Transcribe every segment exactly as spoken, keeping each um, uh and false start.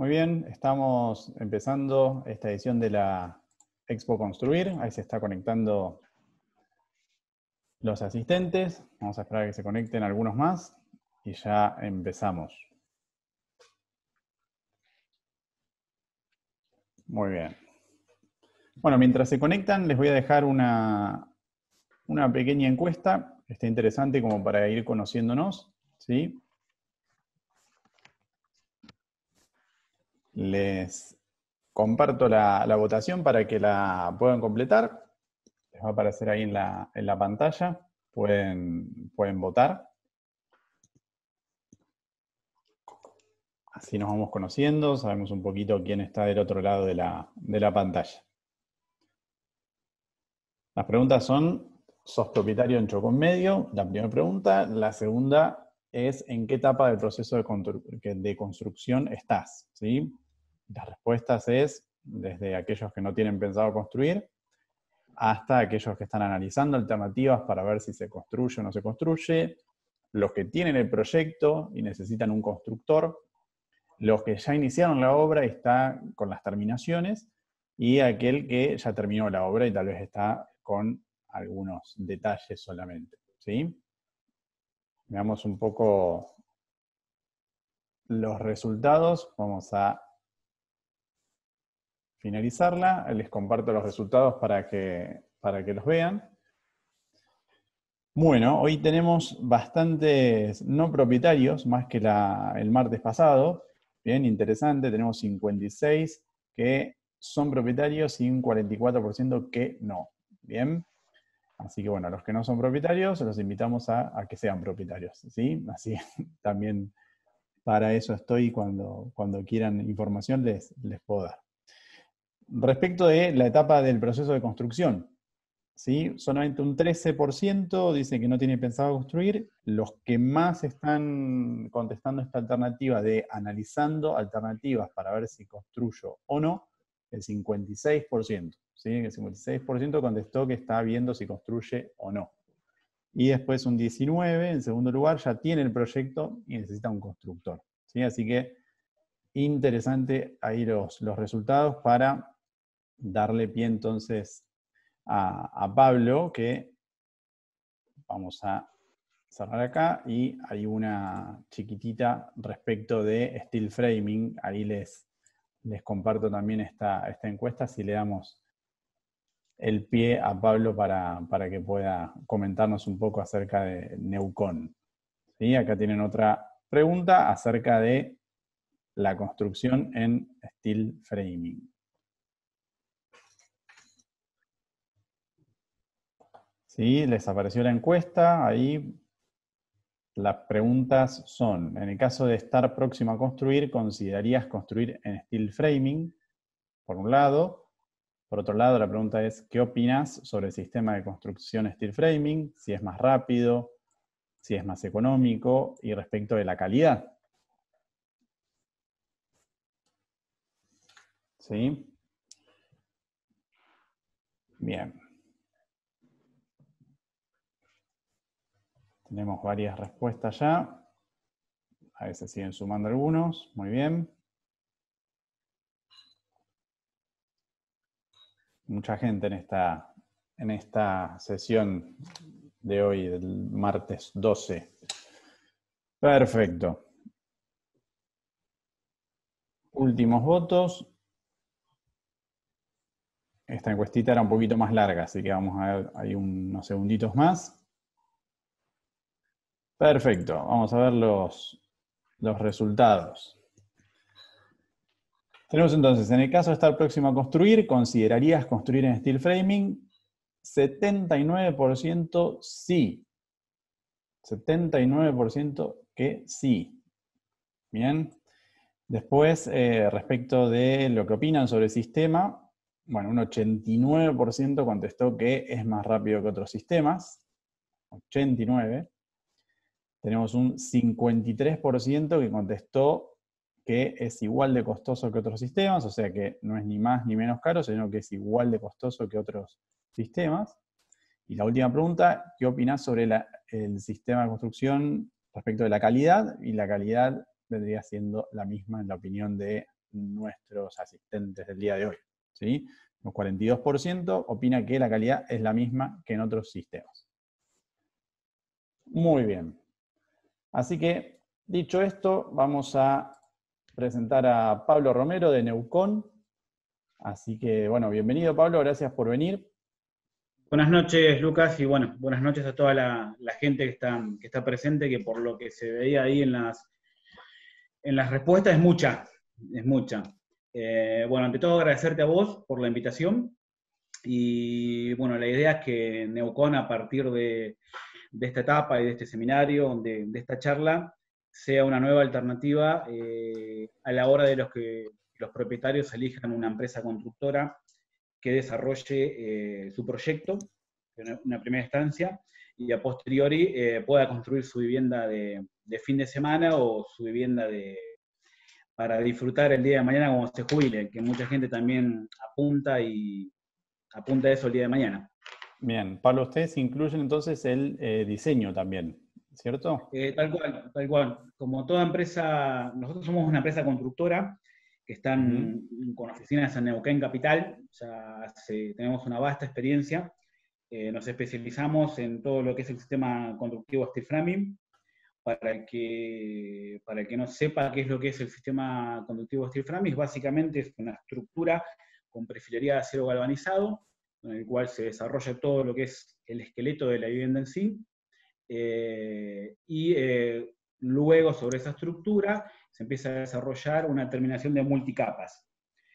Muy bien, estamos empezando esta edición de la Expo Construir. Ahí se está conectando los asistentes. Vamos a esperar a que se conecten algunos más y ya empezamos. Muy bien. Bueno, mientras se conectan, les voy a dejar una, una pequeña encuesta. Está interesante como para ir conociéndonos, ¿sí? Les comparto la, la votación para que la puedan completar. Les va a aparecer ahí en la, en la pantalla. Pueden, pueden votar. Así nos vamos conociendo, sabemos un poquito quién está del otro lado de la, de la pantalla. Las preguntas son, ¿sos propietario en Chocón Medio? La primera pregunta. La segunda es, ¿en qué etapa del proceso de, constru de construcción estás? ¿Sí? Las respuestas es, desde aquellos que no tienen pensado construir, hasta aquellos que están analizando alternativas para ver si se construye o no se construye, los que tienen el proyecto y necesitan un constructor, los que ya iniciaron la obra y está con las terminaciones, y aquel que ya terminó la obra y tal vez está con algunos detalles solamente, ¿sí? Veamos un poco los resultados. Vamos a finalizarla. Les comparto los resultados para que, para que los vean. Bueno, hoy tenemos bastantes no propietarios, más que la, el martes pasado. Bien, interesante, tenemos cincuenta y seis que son propietarios y un cuarenta y cuatro por ciento que no. Bien, así que bueno, los que no son propietarios los invitamos a, a que sean propietarios, ¿sí? Así también para eso estoy, cuando, cuando quieran información les, les puedo dar. Respecto de la etapa del proceso de construcción, ¿sí? Solamente un trece por ciento dice que no tiene pensado construir. Los que más están contestando esta alternativa de analizando alternativas para ver si construyo o no, el cincuenta y seis por ciento. ¿Sí? El cincuenta y seis por ciento contestó que está viendo si construye o no. Y después un diecinueve por ciento, en segundo lugar, ya tiene el proyecto y necesita un constructor. ¿Sí? Así que interesante ahí los, los resultados para darle pie entonces A, a Pablo, que vamos a cerrar acá, y hay una chiquitita respecto de steel framing. Ahí les, les comparto también esta, esta encuesta, si le damos el pie a Pablo para, para que pueda comentarnos un poco acerca de Neucon. ¿Sí? Acá tienen otra pregunta acerca de la construcción en steel framing. ¿Sí? Les apareció la encuesta, ahí las preguntas son, en el caso de estar próximo a construir, ¿considerarías construir en steel framing? Por un lado. Por otro lado, la pregunta es, ¿qué opinas sobre el sistema de construcción steel framing? Si es más rápido, si es más económico, y respecto de la calidad. ¿Sí? Bien. Tenemos varias respuestas ya. A veces siguen sumando algunos. Muy bien. Mucha gente en esta, en esta sesión de hoy, del martes doce. Perfecto. Últimos votos. Esta encuestita era un poquito más larga, así que vamos a ver ahí unos segunditos más. Perfecto, vamos a ver los, los resultados. Tenemos entonces, en el caso de estar próximo a construir, ¿considerarías construir en steel framing? setenta y nueve por ciento sí. setenta y nueve por ciento que sí. Bien. Después, eh, respecto de lo que opinan sobre el sistema, bueno, un ochenta y nueve por ciento contestó que es más rápido que otros sistemas. ochenta y nueve por ciento. Tenemos un cincuenta y tres por ciento que contestó que es igual de costoso que otros sistemas, o sea que no es ni más ni menos caro, sino que es igual de costoso que otros sistemas. Y la última pregunta, ¿qué opinás sobre la, el sistema de construcción respecto de la calidad? Y la calidad vendría siendo la misma en la opinión de nuestros asistentes del día de hoy, ¿sí? Un cuarenta y dos por ciento opina que la calidad es la misma que en otros sistemas. Muy bien. Así que, dicho esto, vamos a presentar a Pablo Romero de Neucon. Así que, bueno, bienvenido Pablo, gracias por venir. Buenas noches, Lucas, y bueno, buenas noches a toda la, la gente que está, que está presente, que por lo que se veía ahí en las, en las respuestas es mucha, es mucha. Eh, bueno, ante todo agradecerte a vos por la invitación, y bueno, la idea es que Neucon a partir de, de esta etapa y de este seminario, de, de esta charla, sea una nueva alternativa eh, a la hora de los que los propietarios elijan una empresa constructora que desarrolle eh, su proyecto en una primera instancia y a posteriori eh, pueda construir su vivienda de, de fin de semana o su vivienda de, para disfrutar el día de mañana cuando se jubile, que mucha gente también apunta y apunta a eso el día de mañana. Bien, Pablo, ustedes incluyen entonces el eh, diseño también, ¿cierto? Eh, tal cual, tal cual. Como toda empresa, nosotros somos una empresa constructora que están uh-huh. con oficinas en Neuquén Capital, ya hace, tenemos una vasta experiencia, eh, nos especializamos en todo lo que es el sistema constructivo steel framing. Para el, que, para el que no sepa qué es lo que es el sistema conductivo steel framing, básicamente es una estructura con perfilería de acero galvanizado, en el cual se desarrolla todo lo que es el esqueleto de la vivienda en sí, eh, y eh, luego sobre esa estructura se empieza a desarrollar una terminación de multicapas,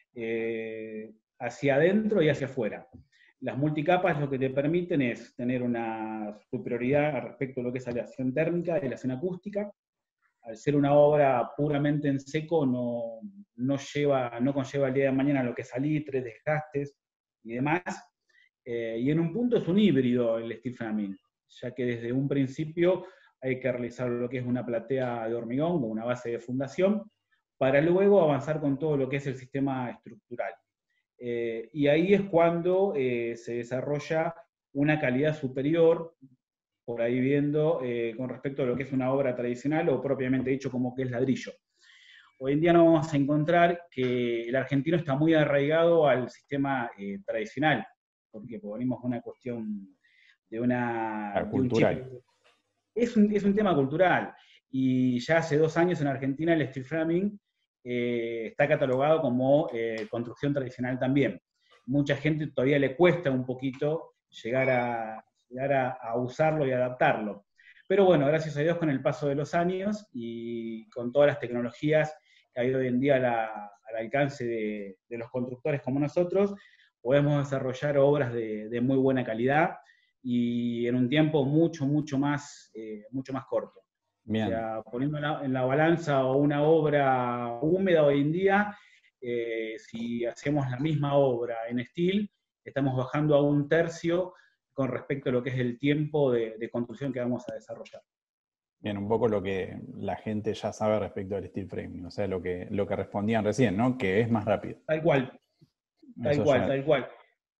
eh, hacia adentro y hacia afuera. Las multicapas lo que te permiten es tener una superioridad respecto a lo que es aleación térmica y aleación acústica. Al ser una obra puramente en seco, no, no, lleva, no conlleva el día de mañana lo que es salitres, desgastes y demás. Eh, y en un punto es un híbrido el steel framing, ya que desde un principio hay que realizar lo que es una platea de hormigón o una base de fundación, para luego avanzar con todo lo que es el sistema estructural. Eh, y ahí es cuando eh, se desarrolla una calidad superior, por ahí viendo, eh, con respecto a lo que es una obra tradicional o propiamente dicho como que es ladrillo. Hoy en día nos vamos a encontrar que el argentino está muy arraigado al sistema eh, tradicional, porque venimos con una cuestión de una... De cultural. Un es, un, es un tema cultural, y ya hace dos años en Argentina el steel framing Eh, está catalogado como eh, construcción tradicional también. Mucha gente todavía le cuesta un poquito llegar, a, llegar a, a usarlo y adaptarlo. Pero bueno, gracias a Dios con el paso de los años y con todas las tecnologías que hay hoy en día a la, al alcance de, de los constructores como nosotros, podemos desarrollar obras de, de muy buena calidad y en un tiempo mucho, mucho más, eh, mucho más corto. Bien. O sea, poniendo en la, en la balanza una obra húmeda hoy en día, eh, si hacemos la misma obra en steel, estamos bajando a un tercio con respecto a lo que es el tiempo de, de construcción que vamos a desarrollar. Bien, un poco lo que la gente ya sabe respecto al steel framing, o sea, lo que, lo que respondían recién, ¿no? Que es más rápido. Tal cual, tal Eso cual, ya... tal cual.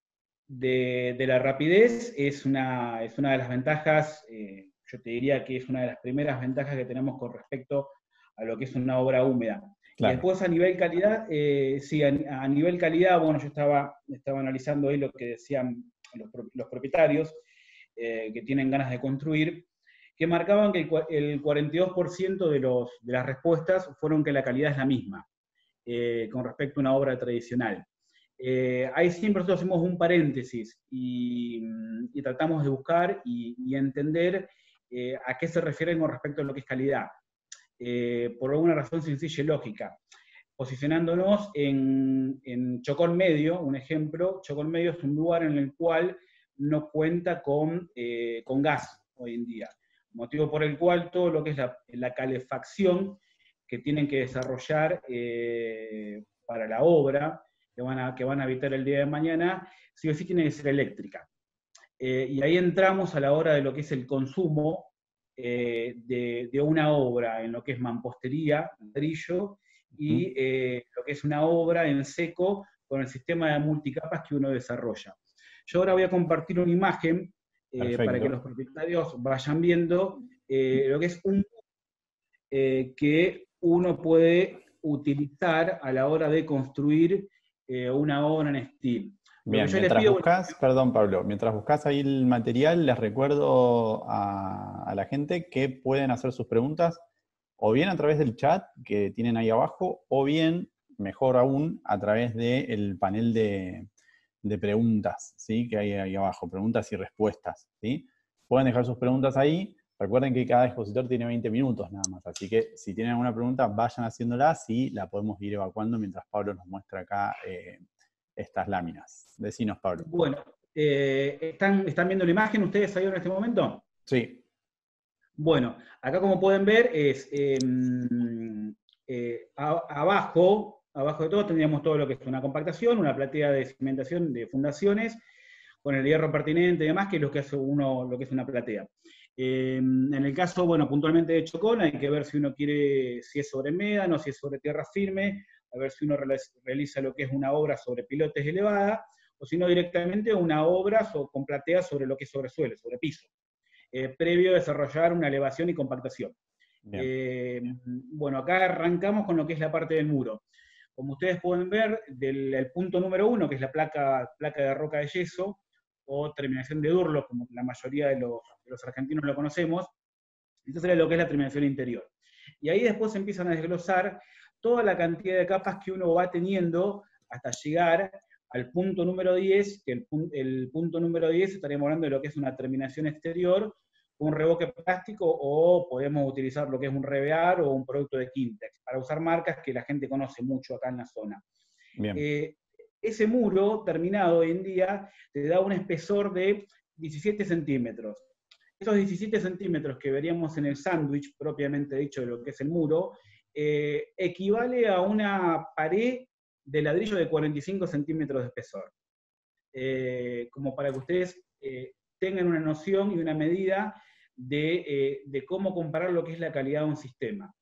De, de la rapidez es una, es una de las ventajas, eh, yo te diría que es una de las primeras ventajas que tenemos con respecto a lo que es una obra húmeda. Claro. Y después a nivel calidad, eh, sí, a, a nivel calidad, bueno, yo estaba, estaba analizando ahí lo que decían los, los propietarios eh, que tienen ganas de construir, que marcaban que el, el cuarenta y dos por ciento de, los, de las respuestas fueron que la calidad es la misma eh, con respecto a una obra tradicional. Eh, ahí siempre nosotros hacemos un paréntesis y, y tratamos de buscar y, y entender eh, a qué se refieren con respecto a lo que es calidad. Eh, por alguna razón sencilla y lógica. Posicionándonos en, en Chocón Medio, un ejemplo, Chocón Medio es un lugar en el cual no cuenta con, eh, con gas hoy en día. Motivo por el cual todo lo que es la, la calefacción que tienen que desarrollar eh, para la obra, que van, a, que van a habitar el día de mañana, sí o sí tiene que ser eléctrica. Eh, y ahí entramos a la hora de lo que es el consumo eh, de, de una obra en lo que es mampostería, ladrillo, y eh, lo que es una obra en seco con el sistema de multicapas que uno desarrolla. Yo ahora voy a compartir una imagen eh, para que los propietarios vayan viendo eh, lo que es un eh, que uno puede utilizar a la hora de construir eh, una obra en steel. Bien, mientras buscas, perdón Pablo, mientras buscas ahí el material, les recuerdo a, a la gente que pueden hacer sus preguntas o bien a través del chat que tienen ahí abajo, o bien, mejor aún, a través del panel de, de preguntas, ¿sí? Que hay ahí abajo, preguntas y respuestas, ¿sí? Pueden dejar sus preguntas ahí. Recuerden que cada expositor tiene veinte minutos nada más, así que si tienen alguna pregunta, vayan haciéndola, y la podemos ir evacuando mientras Pablo nos muestra acá eh, estas láminas. Decinos, Pablo. Bueno, eh, ¿están, ¿están viendo la imagen ustedes ahí en este momento? Sí. Bueno, acá como pueden ver es eh, eh, a, abajo, abajo de todo tendríamos todo lo que es una compactación, una platea de cimentación de fundaciones, con el hierro pertinente y demás, que es lo que hace uno, lo que es una platea. Eh, en el caso, bueno, puntualmente de Chocón, hay que ver si uno quiere, si es sobre médano, si es sobre tierra firme, a ver si uno realiza lo que es una obra sobre pilotes elevada, o si no directamente una obra con platea sobre lo que es sobre suelo, sobre piso, eh, previo a desarrollar una elevación y compactación. Eh, bueno, acá arrancamos con lo que es la parte del muro. Como ustedes pueden ver, del el punto número uno, que es la placa, placa de roca de yeso, o terminación de Durlo, como la mayoría de los, de los argentinos lo conocemos, esto sería lo que es la terminación interior. Y ahí después empiezan a desglosar toda la cantidad de capas que uno va teniendo hasta llegar al punto número diez, que el, el punto número diez estaríamos hablando de lo que es una terminación exterior, un revoque plástico, o podemos utilizar lo que es un revear o un producto de Quintex, para usar marcas que la gente conoce mucho acá en la zona. Bien. Eh, ese muro terminado hoy en día te da un espesor de diecisiete centímetros. Esos diecisiete centímetros que veríamos en el sándwich, propiamente dicho, de lo que es el muro, eh, equivale a una pared de ladrillo de cuarenta y cinco centímetros de espesor. Eh, como para que ustedes eh, tengan una noción y una medida de, eh, de cómo comparar lo que es la calidad de un sistema.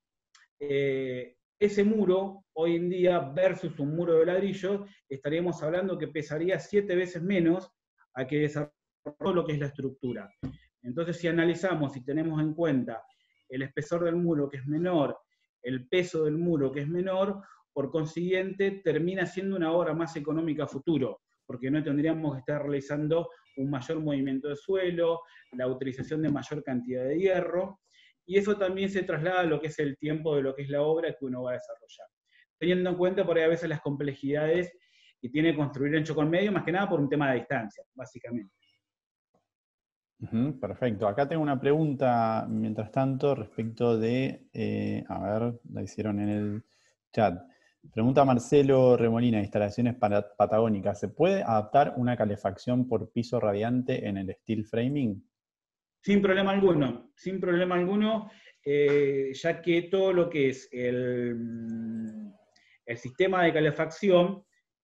Eh, ese muro, hoy en día, versus un muro de ladrillo, estaríamos hablando que pesaría siete veces menos a que desarrolló lo que es la estructura. Entonces, si analizamos y tenemos en cuenta el espesor del muro, que es menor, el peso del muro, que es menor, por consiguiente, termina siendo una obra más económica a futuro, porque no tendríamos que estar realizando un mayor movimiento de suelo, la utilización de mayor cantidad de hierro, y eso también se traslada a lo que es el tiempo de lo que es la obra que uno va a desarrollar. Teniendo en cuenta por ahí a veces las complejidades que tiene construir en Chocón Medio, más que nada por un tema de distancia, básicamente. Uh-huh, perfecto. Acá tengo una pregunta, mientras tanto, respecto de, eh, a ver, la hicieron en el chat. Pregunta Marcelo Remolina, instalaciones patagónicas. ¿Se puede adaptar una calefacción por piso radiante en el steel framing? Sin problema alguno, sin problema alguno, eh, ya que todo lo que es el, el sistema de calefacción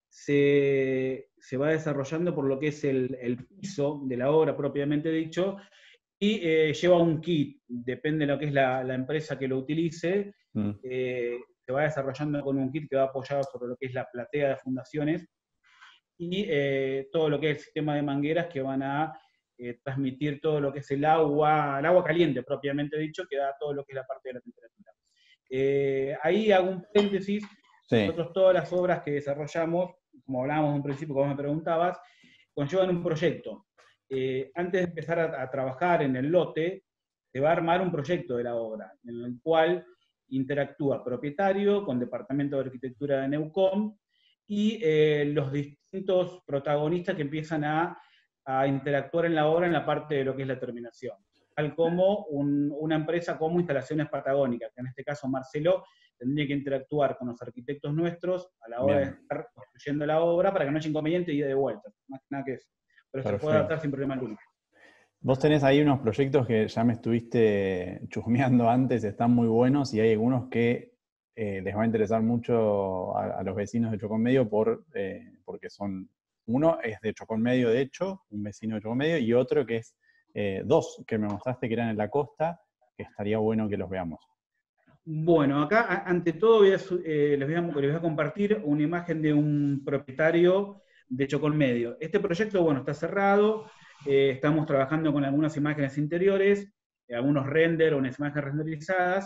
se, se va desarrollando por lo que es el, el piso de la obra propiamente dicho, y eh, lleva un kit, depende de lo que es la, la empresa que lo utilice, mm. eh, se va desarrollando con un kit que va apoyado sobre lo que es la platea de fundaciones, y eh, todo lo que es el sistema de mangueras que van a Eh, transmitir todo lo que es el agua, el agua caliente propiamente dicho, que da todo lo que es la parte de la temperatura. Eh, ahí hago un paréntesis, sí. Nosotros todas las obras que desarrollamos, como hablábamos en un principio, como me preguntabas, conllevan un proyecto. Eh, antes de empezar a, a trabajar en el lote, se va a armar un proyecto de la obra, en el cual interactúa propietario con Departamento de Arquitectura de Neucom y eh, los distintos protagonistas que empiezan a a interactuar en la obra en la parte de lo que es la terminación, tal como un, una empresa como Instalaciones Patagónicas, que en este caso Marcelo tendría que interactuar con los arquitectos nuestros a la hora Bien. de estar construyendo la obra para que no haya inconveniente y ida de vuelta, más que nada que eso. Pero Perfecto. Se puede adaptar sin problema alguno. Vos tenés ahí unos proyectos que ya me estuviste chusmeando antes, están muy buenos, y hay algunos que eh, les va a interesar mucho a, a los vecinos de Chocón Medio por, eh, porque son... Uno es de Chocón Medio, de hecho, un vecino de Chocón Medio, y otro que es eh, dos que me mostraste que eran en la costa, que estaría bueno que los veamos. Bueno, acá ante todo voy a, eh, les, voy a, les voy a compartir una imagen de un propietario de Chocón Medio. Este proyecto, bueno, está cerrado, eh, estamos trabajando con algunas imágenes interiores, eh, algunos render o unas imágenes renderizadas,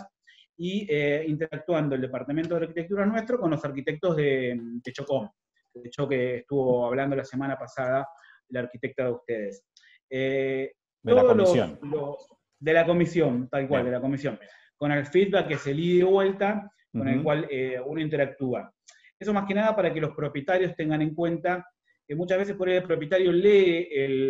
y eh, interactuando el departamento de arquitectura nuestro con los arquitectos de, de Chocón. De hecho, que estuvo hablando la semana pasada la arquitecta de ustedes. Eh, de la comisión. Los, los, de la comisión, tal cual, Bien. de la comisión. Con el feedback que se lee de vuelta, con uh-huh. el cual eh, uno interactúa. Eso más que nada para que los propietarios tengan en cuenta que muchas veces por ahí el propietario lee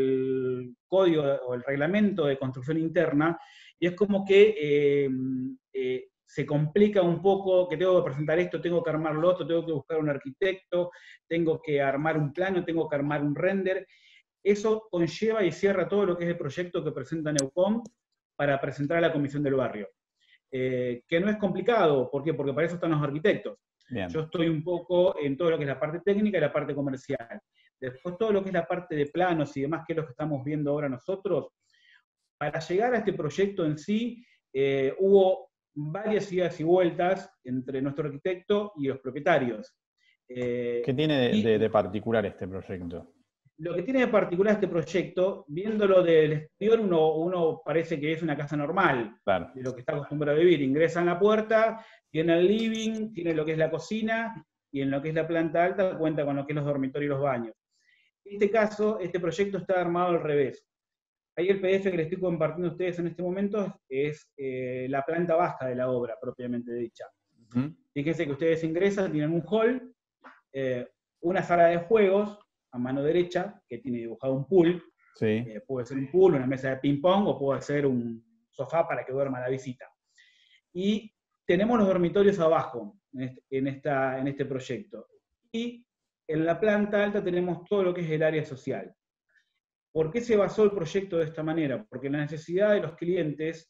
el código o el reglamento de construcción interna y es como que eh, eh, se complica un poco, que tengo que presentar esto, tengo que armar lo otro, tengo que buscar un arquitecto, tengo que armar un plano, tengo que armar un render. Eso conlleva y cierra todo lo que es el proyecto que presenta Neucom para presentar a la comisión del barrio. Eh, que no es complicado, ¿por qué? Porque para eso están los arquitectos. Bien. Yo estoy un poco en todo lo que es la parte técnica y la parte comercial. Después todo lo que es la parte de planos y demás, que es lo que estamos viendo ahora nosotros, para llegar a este proyecto en sí, eh, hubo varias idas y vueltas entre nuestro arquitecto y los propietarios. Eh, ¿Qué tiene de, de, de particular este proyecto? Lo que tiene de particular este proyecto, viéndolo del exterior, uno, uno parece que es una casa normal, claro. de lo que está acostumbrado a vivir. Ingresa en la puerta, tiene el living, tiene lo que es la cocina, y en lo que es la planta alta cuenta con lo que es los dormitorios y los baños. En este caso, este proyecto está armado al revés. Ahí el P D F que les estoy compartiendo a ustedes en este momento es eh, la planta baja de la obra, propiamente dicha. Uh-huh. Fíjense que ustedes ingresan, tienen un hall, eh, una sala de juegos, a mano derecha, que tiene dibujado un pool. Sí. Eh, puede ser un pool, una mesa de ping-pong, o puede ser un sofá para que duerma la visita. Y tenemos los dormitorios abajo, en este, en esta, en este proyecto. Y en la planta alta tenemos todo lo que es el área social. ¿Por qué se basó el proyecto de esta manera? Porque la necesidad de los clientes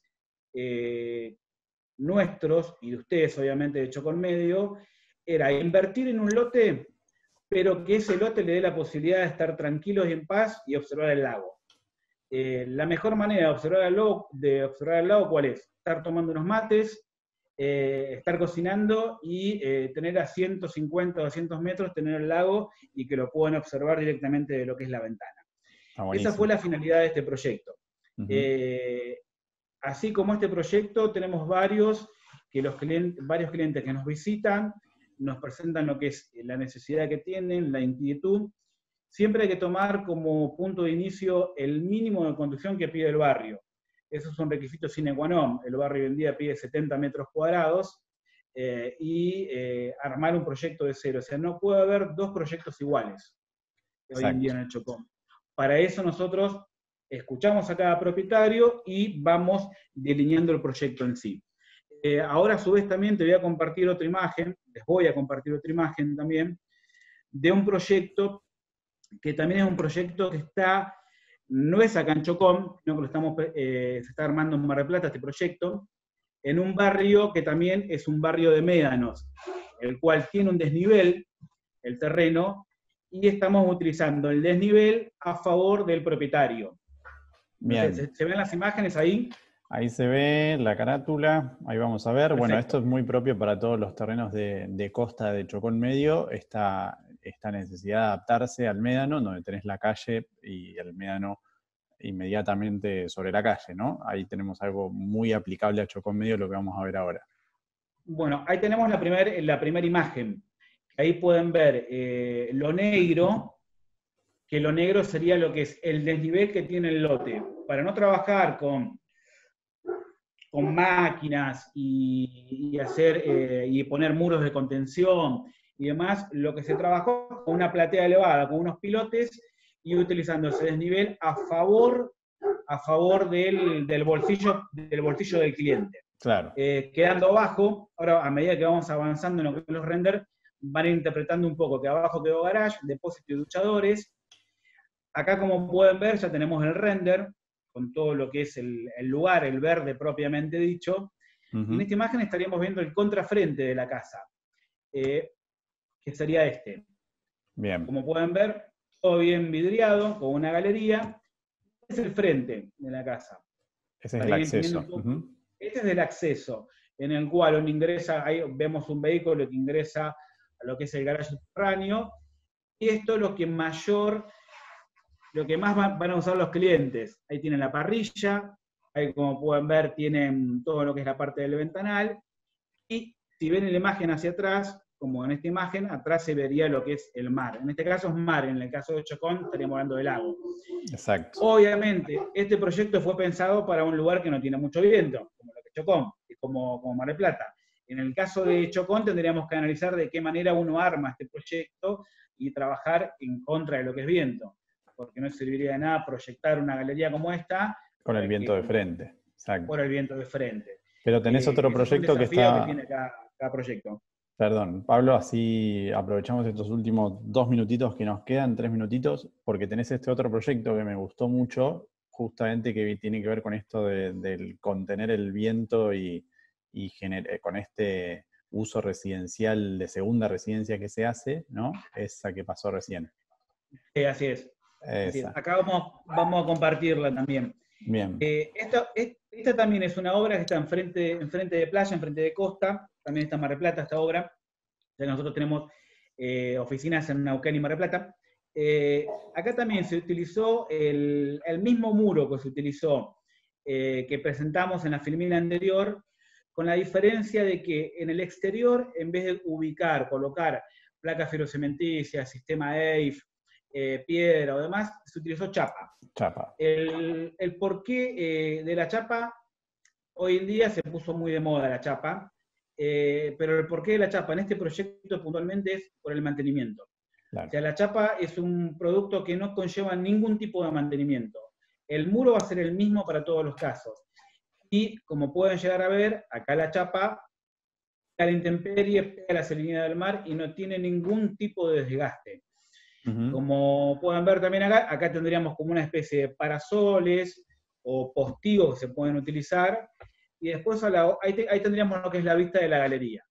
eh, nuestros, y de ustedes obviamente de Chocón Medio, era invertir en un lote, pero que ese lote le dé la posibilidad de estar tranquilos y en paz y observar el lago. Eh, la mejor manera de observar el lago, de observar el lago, ¿cuál es? Estar tomando unos mates, eh, estar cocinando y eh, tener a ciento cincuenta o doscientos metros, tener el lago y que lo puedan observar directamente de lo que es la ventana. Esa fue la finalidad de este proyecto. Uh-huh. eh, así como este proyecto, tenemos varios, que los clientes, varios clientes que nos visitan, nos presentan lo que es la necesidad que tienen, la inquietud. Siempre hay que tomar como punto de inicio el mínimo de construcción que pide el barrio. Eso es un requisito sine qua non. El barrio hoy en día pide setenta metros cuadrados eh, y eh, armar un proyecto de cero. O sea, no puede haber dos proyectos iguales hoy en día en el Chocón. Para eso nosotros escuchamos a cada propietario y vamos delineando el proyecto en sí. Eh, ahora a su vez también te voy a compartir otra imagen, les voy a compartir otra imagen también, de un proyecto que también es un proyecto que está, no es acá en Chocón, sino que lo estamos, eh, se está armando en Mar del Plata este proyecto, en un barrio que también es un barrio de médanos, el cual tiene un desnivel, el terreno, y estamos utilizando el desnivel a favor del propietario. Bien. Entonces, ¿se ven las imágenes ahí? Ahí se ve la carátula, ahí vamos a ver. Perfecto. Bueno, esto es muy propio para todos los terrenos de, de costa de Chocón Medio, esta, esta necesidad de adaptarse al médano, donde tenés la calle y el médano inmediatamente sobre la calle, ¿no? Ahí tenemos algo muy aplicable a Chocón Medio, lo que vamos a ver ahora. Bueno, ahí tenemos la primera la primer imagen. Ahí pueden ver eh, lo negro, que lo negro sería lo que es el desnivel que tiene el lote. Para no trabajar con... con máquinas y, y hacer eh, y poner muros de contención y demás, lo que se trabajó con una platea elevada, con unos pilotes y utilizando ese desnivel a favor, a favor del, del, bolsillo, del bolsillo del cliente. Claro. Eh, quedando abajo, ahora a medida que vamos avanzando en lo que son los renders, van interpretando un poco que abajo quedó garage, depósito y duchadores. Acá, como pueden ver, ya tenemos el render, con todo lo que es el, el lugar, el verde propiamente dicho. Uh-huh. En esta imagen estaríamos viendo el contrafrente de la casa, eh, que sería este. Bien. Como pueden ver, todo bien vidriado, con una galería. Este es el frente de la casa. Ese es el acceso. Uh-huh. Este es el acceso, en el cual uno ingresa, ahí vemos un vehículo que ingresa a lo que es el garaje subterráneo, y esto es lo que mayor... lo que más van a usar los clientes. Ahí tienen la parrilla, ahí como pueden ver tienen todo lo que es la parte del ventanal, Y si ven la imagen hacia atrás, como en esta imagen, atrás se vería lo que es el mar. En este caso es mar, en el caso de Chocón estaríamos hablando del lago. Exacto. Obviamente, este proyecto fue pensado para un lugar que no tiene mucho viento, como lo que es Chocón, y como, como Mar del Plata. En el caso de Chocón tendríamos que analizar de qué manera uno arma este proyecto y trabajar en contra de lo que es viento, porque no serviría de nada proyectar una galería como esta Con el viento que, de frente. Exacto. por el viento de frente. Pero tenés Eh, otro ese es un proyecto que desafío está... que tiene cada, cada proyecto. Perdón, Pablo, así aprovechamos estos últimos dos minutitos que nos quedan, tres minutitos, porque tenés este otro proyecto que me gustó mucho, justamente que tiene que ver con esto de, del contener el viento y, y gener, con este uso residencial de segunda residencia que se hace, ¿no? Esa que pasó recién. Sí, así es. Así es. Esa. Acá vamos, vamos a compartirla también. Bien. Eh, esta, esta también es una obra que está enfrente, enfrente de playa, enfrente de costa, también está en Mar del Plata esta obra. Ya nosotros tenemos eh, oficinas en Neuquén y Mar del Plata. Eh, acá también se utilizó el, el mismo muro que se utilizó, eh, que presentamos en la filmina anterior, con la diferencia de que en el exterior, en vez de ubicar, colocar placas filocementicias, sistema E I F, eh, piedra o demás, se utilizó chapa. Chapa. El, el porqué eh, de la chapa, hoy en día se puso muy de moda la chapa, eh, pero el porqué de la chapa en este proyecto puntualmente es por el mantenimiento. Claro. O sea, la chapa es un producto que no conlleva ningún tipo de mantenimiento. El muro va a ser el mismo para todos los casos. Y como pueden llegar a ver, acá la chapa a la intemperie, pega a la salinidad del mar y no tiene ningún tipo de desgaste. Uh-huh. Como pueden ver también acá, acá tendríamos como una especie de parasoles o postigos que se pueden utilizar, y después a la, ahí, te, ahí tendríamos lo que es la vista de la galería.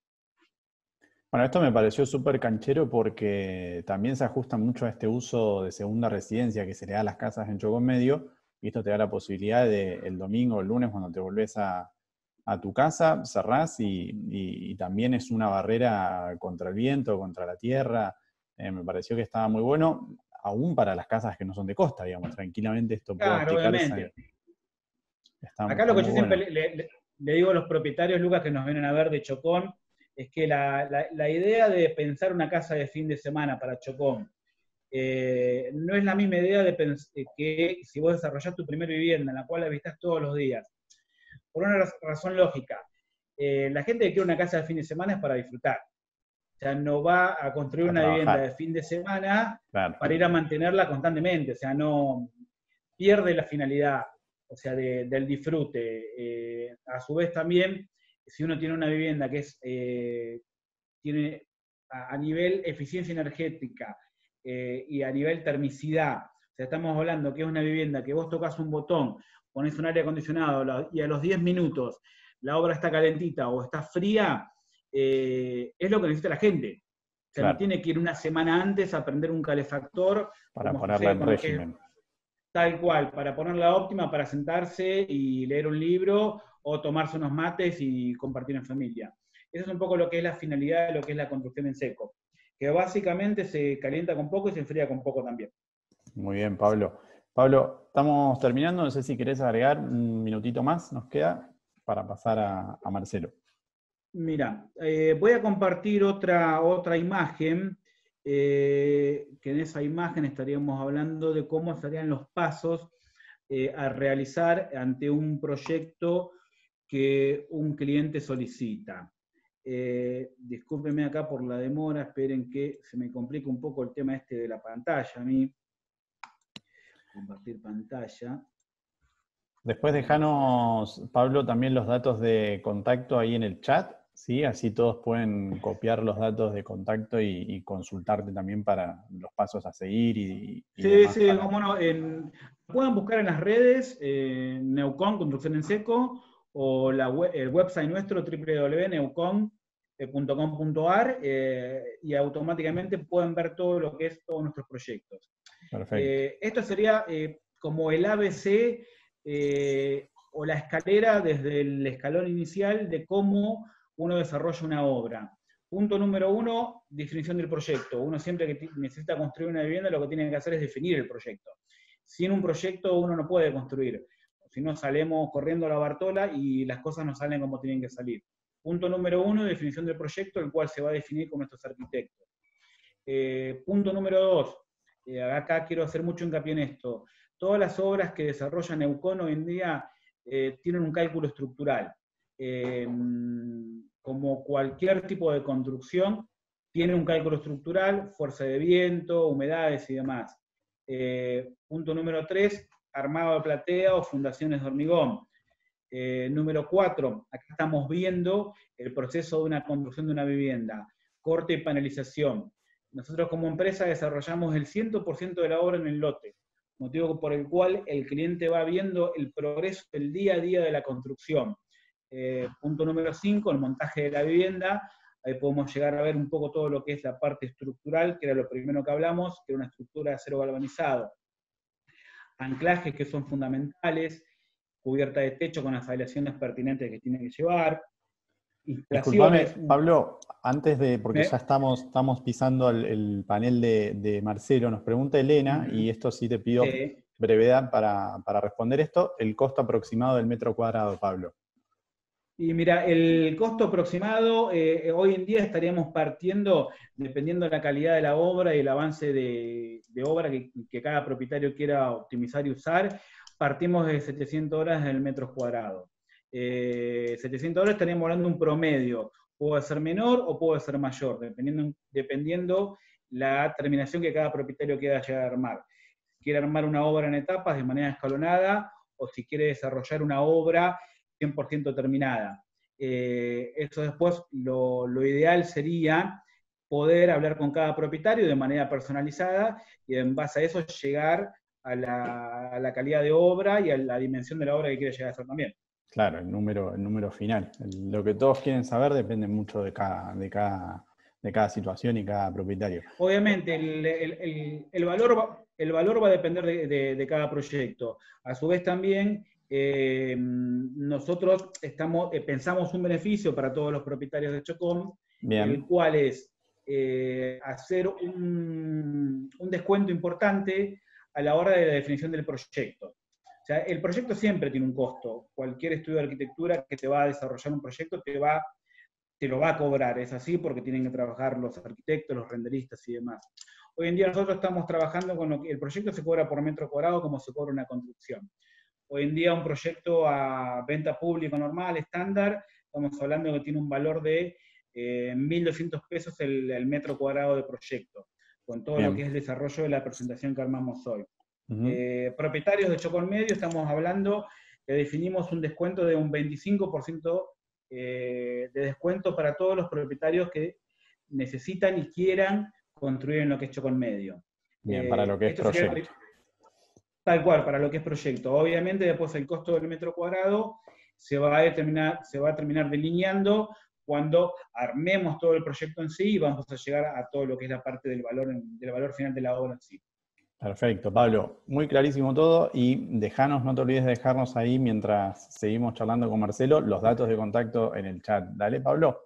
Bueno, esto me pareció súper canchero porque también se ajusta mucho a este uso de segunda residencia que se le da a las casas en Chocón Medio, y esto te da la posibilidad de el domingo o el lunes cuando te volvés a, a tu casa, cerrás y, y, y también es una barrera contra el viento, contra la tierra. Eh, me pareció que estaba muy bueno, aún para las casas que no son de costa, digamos, tranquilamente esto puede claro, aplicarse. Obviamente. Está, Acá está lo que yo bueno. siempre le, le, le digo a los propietarios, Lucas, que nos vienen a ver de Chocón, es que la, la, la idea de pensar una casa de fin de semana para Chocón eh, no es la misma idea de que si vos desarrollás tu primera vivienda, en la cual la visitas todos los días. Por una razón lógica. Eh, la gente que quiere una casa de fin de semana es para disfrutar. O sea, no va a construir a una trabajar. vivienda de fin de semana claro. para ir a mantenerla constantemente. O sea, no pierde la finalidad, o sea, de, del disfrute. Eh, a su vez también, si uno tiene una vivienda que es, eh, tiene a, a nivel eficiencia energética eh, y a nivel termicidad, o sea, estamos hablando que es una vivienda que vos tocas un botón, pones un aire acondicionado y a los diez minutos la obra está calentita o está fría, eh, es lo que necesita la gente. O sea, claro. no tiene que ir una semana antes a prender un calefactor. Para ponerla en régimen. Tal cual, para ponerla óptima, para sentarse y leer un libro o tomarse unos mates y compartir en familia. Eso es un poco lo que es la finalidad de lo que es la construcción en seco, que básicamente se calienta con poco y se enfría con poco también. Muy bien, Pablo. Pablo, estamos terminando, no sé si querés agregar un minutito más, nos queda para pasar a, a Marcelo. Mira, eh, voy a compartir otra, otra imagen, eh, que en esa imagen estaríamos hablando de cómo serían los pasos eh, a realizar ante un proyecto que un cliente solicita. Eh, discúlpenme acá por la demora, esperen que se me complica un poco el tema este de la pantalla a mí. Compartir pantalla. Después dejanos, Pablo, también los datos de contacto ahí en el chat, ¿sí? Así todos pueden copiar los datos de contacto y, y consultarte también para los pasos a seguir. Y, y sí, sí, para... cómo no. En, pueden buscar en las redes, eh, Neucon, Construcción en Seco, o la web, el website nuestro, doble u doble u doble u punto neucon punto com punto a r, eh, y automáticamente pueden ver todo lo que es todos nuestros proyectos. Perfecto. Eh, esto sería eh, como el A B C eh, o la escalera desde el escalón inicial de cómo uno desarrolla una obra. Punto número uno, definición del proyecto. Uno siempre que necesita construir una vivienda lo que tiene que hacer es definir el proyecto. Sin un proyecto uno no puede construir. Si no, salimos corriendo a la Bartola y las cosas no salen como tienen que salir. Punto número uno, definición del proyecto, el cual se va a definir con nuestros arquitectos. Eh, punto número dos, eh, acá quiero hacer mucho hincapié en esto. Todas las obras que desarrolla Neucon hoy en día eh, tienen un cálculo estructural. Eh, como cualquier tipo de construcción, tiene un cálculo estructural, fuerza de viento, humedades y demás. Eh, punto número tres, armado de platea o fundaciones de hormigón. Eh, número cuatro, acá estamos viendo el proceso de una construcción de una vivienda, corte y panelización. Nosotros como empresa desarrollamos el cien por ciento de la obra en el lote, motivo por el cual el cliente va viendo el progreso del día a día de la construcción. Eh, punto número cinco, el montaje de la vivienda. Ahí podemos llegar a ver un poco todo lo que es la parte estructural, que era lo primero que hablamos, que era una estructura de acero galvanizado. Anclajes que son fundamentales, cubierta de techo con las aleaciones pertinentes que tiene que llevar. Disculpame, Pablo, antes de, porque ¿Eh? ya estamos, estamos pisando el, el panel de, de Marcelo, nos pregunta Elena, uh-huh. y esto sí te pido sí. brevedad para, para responder esto, el costo aproximado del metro cuadrado, Pablo. Y mira, el costo aproximado, eh, hoy en día estaríamos partiendo, dependiendo de la calidad de la obra y el avance de, de obra que, que cada propietario quiera optimizar y usar, partimos de setecientas horas en el metro cuadrado. Eh, setecientas horas estaríamos hablando de un promedio, puede ser menor o puede ser mayor, dependiendo, dependiendo la terminación que cada propietario quiera llegar a armar. Si quiere armar una obra en etapas de manera escalonada, o si quiere desarrollar una obra cien por ciento terminada. Eh, eso después, lo, lo ideal sería poder hablar con cada propietario de manera personalizada y en base a eso llegar a la, a la calidad de obra y a la dimensión de la obra que quiere llegar a hacer también. Claro, el número, el número final. El, lo que todos quieren saber depende mucho de cada, de cada, de cada situación y cada propietario. Obviamente, el, el, el, el, valor, va, el valor va a depender de, de, de cada proyecto. A su vez también, eh, nosotros estamos, eh, pensamos un beneficio para todos los propietarios de Chocón, Bien. el cual es eh, hacer un, un descuento importante a la hora de la definición del proyecto. O sea, el proyecto siempre tiene un costo. Cualquier estudio de arquitectura que te va a desarrollar un proyecto te, va, te lo va a cobrar. Es así porque tienen que trabajar los arquitectos, los renderistas y demás. Hoy en día nosotros estamos trabajando con lo que el proyecto se cobra por metro cuadrado como se cobra una construcción. Hoy en día un proyecto a venta pública normal, estándar, estamos hablando que tiene un valor de eh, mil doscientos pesos el, el metro cuadrado de proyecto, con todo Bien. lo que es el desarrollo de la presentación que armamos hoy. Uh-huh. eh, propietarios de Chocón Medio, estamos hablando que definimos un descuento de un veinticinco por ciento eh, de descuento para todos los propietarios que necesitan y quieran construir en lo que es Chocón Medio. Bien, eh, para lo que es proyecto. Sería, tal cual, para lo que es proyecto. Obviamente después el costo del metro cuadrado se va a determinar, se va a terminar delineando cuando armemos todo el proyecto en sí y vamos a llegar a todo lo que es la parte del valor, del valor final de la obra en sí. Perfecto, Pablo. Muy clarísimo todo y dejanos, no te olvides de dejarnos ahí mientras seguimos charlando con Marcelo, los datos de contacto en el chat. Dale, Pablo.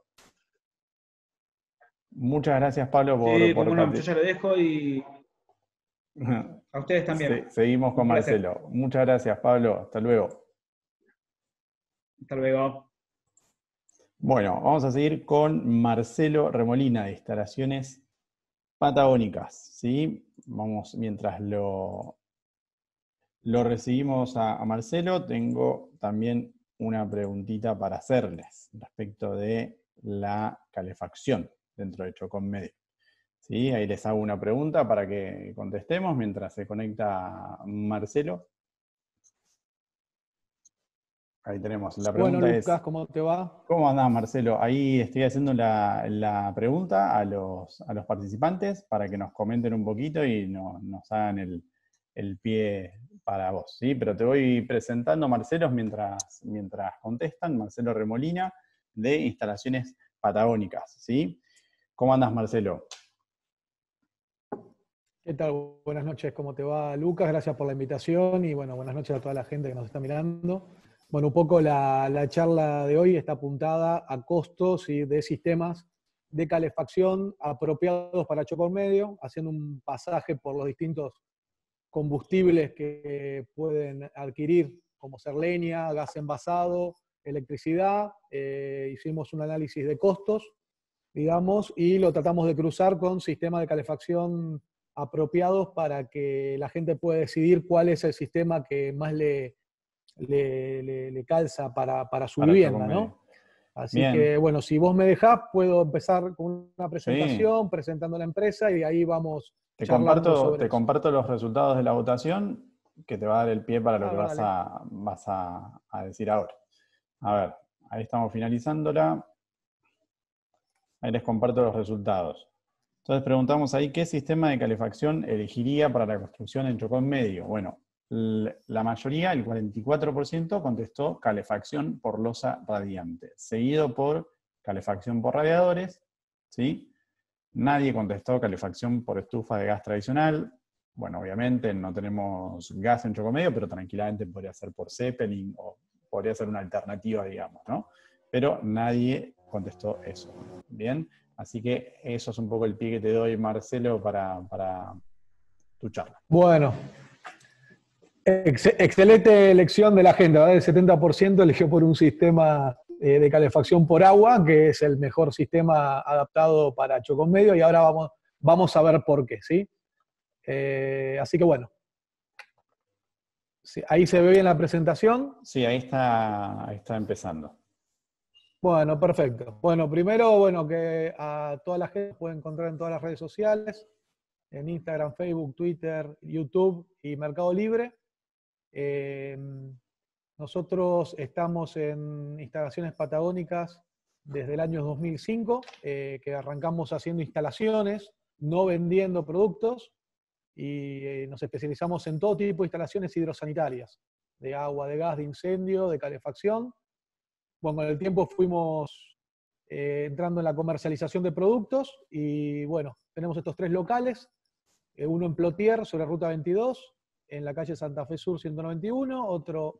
Muchas gracias, Pablo, por... Sí, por como no, yo ya lo dejo y... A ustedes también. Se, seguimos con Marcelo. Muchas gracias, Pablo. Hasta luego. Hasta luego. Bueno, vamos a seguir con Marcelo Remolina de Instalaciones Patagónicas, ¿sí? Vamos, mientras lo, lo recibimos a, a Marcelo, tengo también una preguntita para hacerles respecto de la calefacción dentro de Chocón Medio. ¿Sí? Ahí les hago una pregunta para que contestemos mientras se conecta Marcelo. Ahí tenemos. La pregunta bueno, Lucas, es, ¿cómo te va? ¿Cómo andás, Marcelo? Ahí estoy haciendo la, la pregunta a los, a los participantes para que nos comenten un poquito y no, nos hagan el, el pie para vos, ¿sí? Pero te voy presentando, Marcelo, mientras, mientras contestan. Marcelo Remolina, de Instalaciones Patagónicas, ¿sí? ¿Cómo andás, Marcelo? ¿Qué tal? Buenas noches, ¿cómo te va, Lucas? Gracias por la invitación y bueno, buenas noches a toda la gente que nos está mirando. Bueno, un poco la, la charla de hoy está apuntada a costos y de sistemas de calefacción apropiados para Chocón Medio, haciendo un pasaje por los distintos combustibles que pueden adquirir, como ser leña, gas envasado, electricidad, eh, hicimos un análisis de costos, digamos, y lo tratamos de cruzar con sistemas de calefacción apropiados para que la gente pueda decidir cuál es el sistema que más le, le, le, le calza para, para su Para vivienda, ¿no? Así Bien. que, bueno, si vos me dejás, puedo empezar con una presentación, Sí. presentando la empresa, y de ahí vamos Te charlando comparto, sobre te eso. comparto los resultados de la votación, que te va a dar el pie para lo A que ver, vas, dale. a, vas a, a decir ahora. A ver, ahí estamos finalizándola. Ahí les comparto los resultados. Entonces preguntamos ahí, ¿qué sistema de calefacción elegiría para la construcción en Chocón Medio? Bueno, la mayoría, el cuarenta y cuatro por ciento, contestó calefacción por losa radiante, seguido por calefacción por radiadores, ¿sí? Nadie contestó calefacción por estufa de gas tradicional. Bueno, obviamente no tenemos gas en Chocón Medio, pero tranquilamente podría ser por Zeppelin o podría ser una alternativa, digamos, ¿no? Pero nadie contestó eso. Bien, así que eso es un poco el pie que te doy, Marcelo, para, para tu charla. Bueno, ex excelente elección de la gente, ¿verdad? El setenta por ciento eligió por un sistema eh, de calefacción por agua, que es el mejor sistema adaptado para Chocón Medio, y ahora vamos, vamos a ver por qué, ¿sí? Eh, así que bueno. Sí, ahí se ve bien la presentación. Sí, ahí está, ahí está empezando. Bueno, perfecto. Bueno, primero, bueno, que a toda la gente puede encontrar en todas las redes sociales, en Instagram, Facebook, Twitter, YouTube y Mercado Libre. Eh, nosotros estamos en instalaciones patagónicas desde el año dos mil cinco, eh, que arrancamos haciendo instalaciones, no vendiendo productos, y eh, nos especializamos en todo tipo de instalaciones hidrosanitarias, de agua, de gas, de incendio, de calefacción. Bueno, con el tiempo fuimos eh, entrando en la comercialización de productos y bueno, tenemos estos tres locales, eh, uno en Plotier sobre Ruta veintidós, en la calle Santa Fe Sur ciento noventa y uno, otro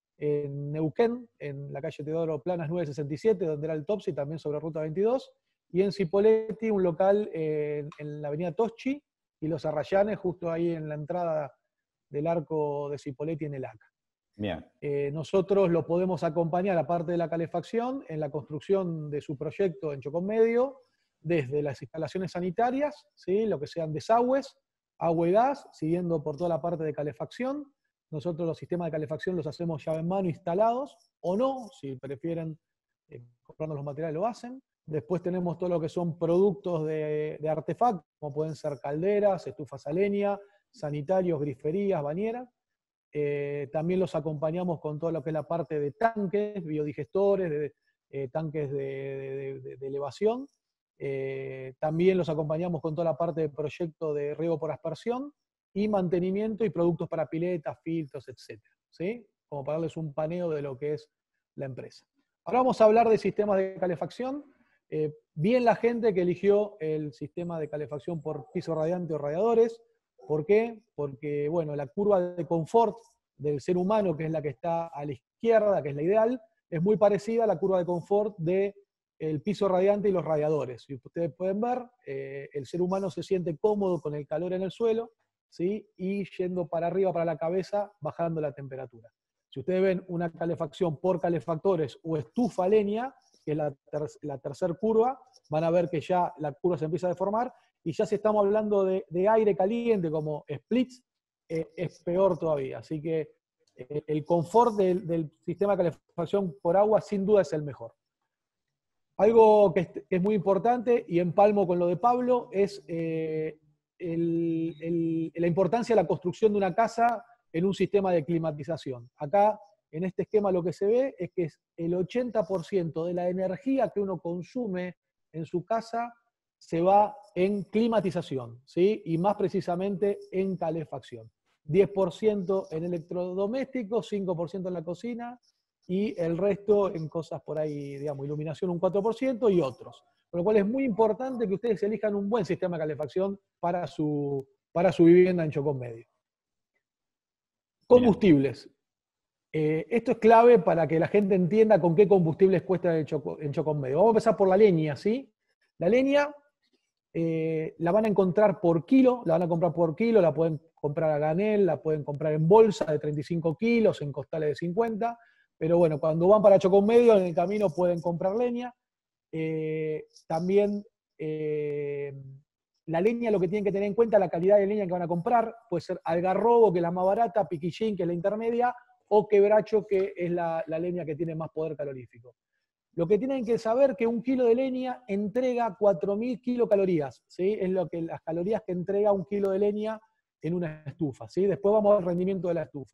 en Neuquén, en la calle Teodoro Planas novecientos sesenta y siete, donde era el Topsy, también sobre Ruta veintidós, y en Cipolletti, un local eh, en la avenida Toschi y Los Arrayanes, justo ahí en la entrada del arco de Cipolletti en el A C A. Bien. Eh, nosotros lo podemos acompañar, aparte de la calefacción, en la construcción de su proyecto en Chocón Medio, desde las instalaciones sanitarias, ¿sí? Lo que sean desagües, agua y gas, siguiendo por toda la parte de calefacción. Nosotros los sistemas de calefacción los hacemos llave en mano instalados, o no, si prefieren eh, comprando los materiales lo hacen. Después tenemos todo lo que son productos de, de artefactos, como pueden ser calderas, estufas a leña, sanitarios, griferías, bañeras. Eh, también los acompañamos con todo lo que es la parte de tanques, biodigestores, de, eh, tanques de, de, de, de elevación. Eh, también los acompañamos con toda la parte de proyecto de riego por aspersión y mantenimiento y productos para piletas, filtros, etcétera, ¿sí? Como para darles un paneo de lo que es la empresa. Ahora vamos a hablar de sistemas de calefacción. Eh, bien la gente que eligió el sistema de calefacción por piso radiante o radiadores. ¿Por qué? Porque, bueno, la curva de confort del ser humano, que es la que está a la izquierda, que es la ideal, es muy parecida a la curva de confort del piso radiante y los radiadores. Si ustedes pueden ver, eh, el ser humano se siente cómodo con el calor en el suelo, ¿sí? Y yendo para arriba, para la cabeza, bajando la temperatura. Si ustedes ven una calefacción por calefactores o estufa a leña, que es la, ter la tercera curva, van a ver que ya la curva se empieza a deformar, y ya si estamos hablando de, de aire caliente como splits, eh, es peor todavía. Así que eh, el confort del, del sistema de calefacción por agua sin duda es el mejor. Algo que es, que es muy importante, y empalmo con lo de Pablo, es eh, el, el, la importancia de la construcción de una casa en un sistema de climatización. Acá, en este esquema, lo que se ve es que es el ochenta por ciento de la energía que uno consume en su casa se va en climatización, ¿sí? Y más precisamente en calefacción. diez por ciento en electrodomésticos, cinco por ciento en la cocina, y el resto en cosas por ahí, digamos, iluminación un cuatro por ciento y otros. Con lo cual es muy importante que ustedes elijan un buen sistema de calefacción para su, para su vivienda en Chocón Medio. Combustibles. Eh, esto es clave para que la gente entienda con qué combustibles cuesta en Chocón, en Chocón Medio. Vamos a empezar por la leña, ¿sí? La leña eh, la van a encontrar por kilo, la van a comprar por kilo, la pueden comprar a granel, la pueden comprar en bolsa de treinta y cinco kilos, en costales de cincuenta. Pero bueno, cuando van para Chocón-Medio, en el camino pueden comprar leña. Eh, también eh, la leña, lo que tienen que tener en cuenta, la calidad de leña que van a comprar, puede ser algarrobo, que es la más barata, piquillín, que es la intermedia, o quebracho, que es la, la leña que tiene más poder calorífico. Lo que tienen que saber es que un kilo de leña entrega cuatro mil kilocalorías, ¿sí? Es lo que, las calorías que entrega un kilo de leña en una estufa, ¿sí? Después vamos al rendimiento de la estufa.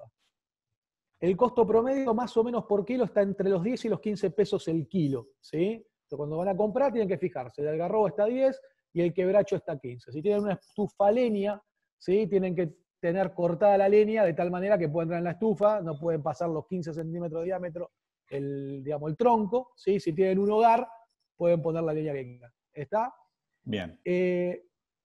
El costo promedio, más o menos por kilo, está entre los diez y los quince pesos el kilo, ¿sí? Entonces, cuando van a comprar tienen que fijarse, el algarrobo está a diez y el quebracho está a quince. Si tienen una estufa leña, ¿sí? Tienen que tener cortada la leña de tal manera que pueda entrar en la estufa, no pueden pasar los quince centímetros de diámetro el, digamos, el tronco, ¿sí? Si tienen un hogar, pueden poner la leña que quieran. ¿Está? Bien. Eh,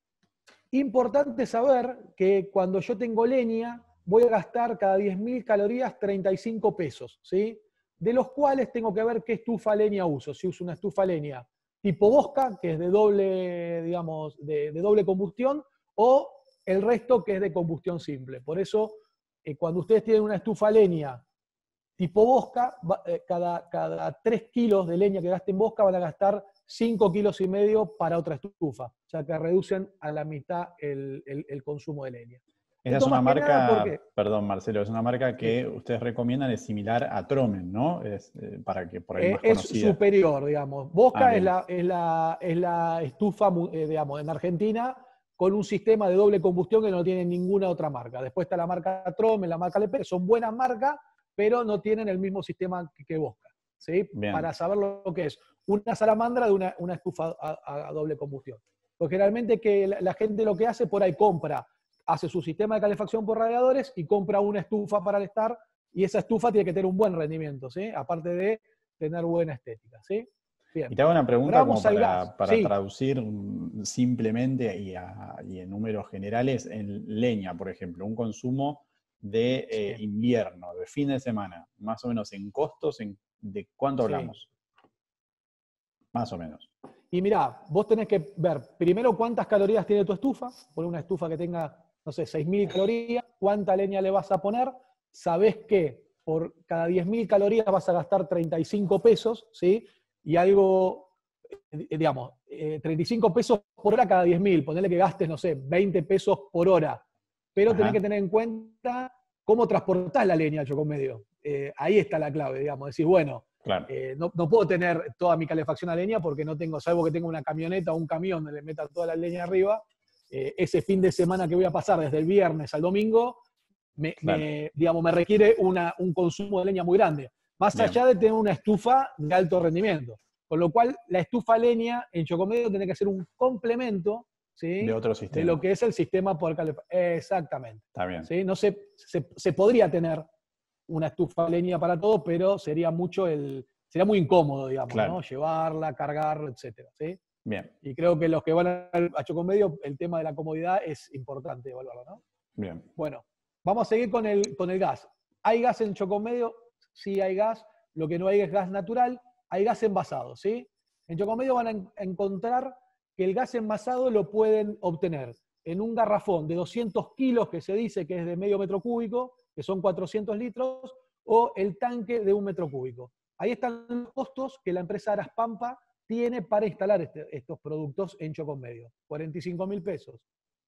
importante saber que cuando yo tengo leña, voy a gastar cada diez mil calorías treinta y cinco pesos, ¿sí? De los cuales tengo que ver qué estufa leña uso. Si uso una estufa leña tipo Bosca, que es de doble, digamos, de, de doble combustión, o el resto que es de combustión simple. Por eso, eh, cuando ustedes tienen una estufa leña tipo Bosca, va, eh, cada, cada tres kilos de leña que gasten Bosca van a gastar cinco kilos y medio para otra estufa, o sea que reducen a la mitad el, el, el consumo de leña. Esa es una marca, perdón Marcelo, es una marca que sí. ustedes recomiendan, es similar a Tromen, ¿no? Es, eh, para que por ahí eh, más conocida. Es superior, digamos. Bosca ah, es, la, es, la, es la estufa, eh, digamos, en Argentina, con un sistema de doble combustión que no tiene ninguna otra marca. Después está la marca Tromen, la marca Lepere, son buenas marcas, pero no tienen el mismo sistema que, que Bosca, ¿sí? Para saber lo que es una salamandra de una, una estufa a, a doble combustión. Porque generalmente que la, la gente lo que hace, por ahí compra, hace su sistema de calefacción por radiadores y compra una estufa para el estar, y esa estufa tiene que tener un buen rendimiento, ¿sí? Aparte de tener buena estética, ¿sí? Bien. Y te hago una pregunta como para, para sí. traducir simplemente y, a, y en números generales, en leña, por ejemplo, un consumo de eh, sí. invierno, de fin de semana, más o menos en costos, en, ¿de cuánto hablamos? Sí. Más o menos. Y mirá, vos tenés que ver primero cuántas calorías tiene tu estufa, por una estufa que tenga, no sé, seis mil calorías, cuánta leña le vas a poner, sabés que por cada diez mil calorías vas a gastar treinta y cinco pesos, ¿sí? Y algo, eh, digamos, eh, treinta y cinco pesos por hora cada diez mil, ponele que gastes, no sé, veinte pesos por hora, pero Ajá. tenés que tener en cuenta cómo transportás la leña al Chocón-Medio. Eh, ahí está la clave, digamos, decís, bueno, Claro. Eh, no, no puedo tener toda mi calefacción a leña porque no tengo, salvo que tenga una camioneta o un camión donde le meta toda la leña arriba. Eh, ese fin de semana que voy a pasar desde el viernes al domingo, me, claro. me, digamos, me requiere una, un consumo de leña muy grande. Más Bien. allá de tener una estufa de alto rendimiento. Con lo cual, la estufa leña en Chocón-Medio tiene que ser un complemento, ¿sí? de otro sistema. De lo que es el sistema por calefacción. Exactamente. Está bien. ¿Sí? No se, se, se podría tener una estufa leña para todo, pero sería mucho el, sería muy incómodo, digamos, claro. ¿no? Llevarla, cargarla, etcétera, ¿sí? Bien. Y creo que los que van a Chocón-Medio, el tema de la comodidad es importante evaluarlo, ¿no? Bien. Bueno, vamos a seguir con el, con el gas. ¿Hay gas en Chocón-Medio? Sí hay gas. Lo que no hay es gas natural. Hay gas envasado, ¿sí? En Chocón-Medio van a, en, a encontrar que el gas envasado lo pueden obtener en un garrafón de doscientos kilos, que se dice que es de medio metro cúbico, que son cuatrocientos litros, o el tanque de un metro cúbico. Ahí están los costos que la empresa Aras Pampa tiene para instalar este, estos productos en Chocón-Medio. cuarenta y cinco mil pesos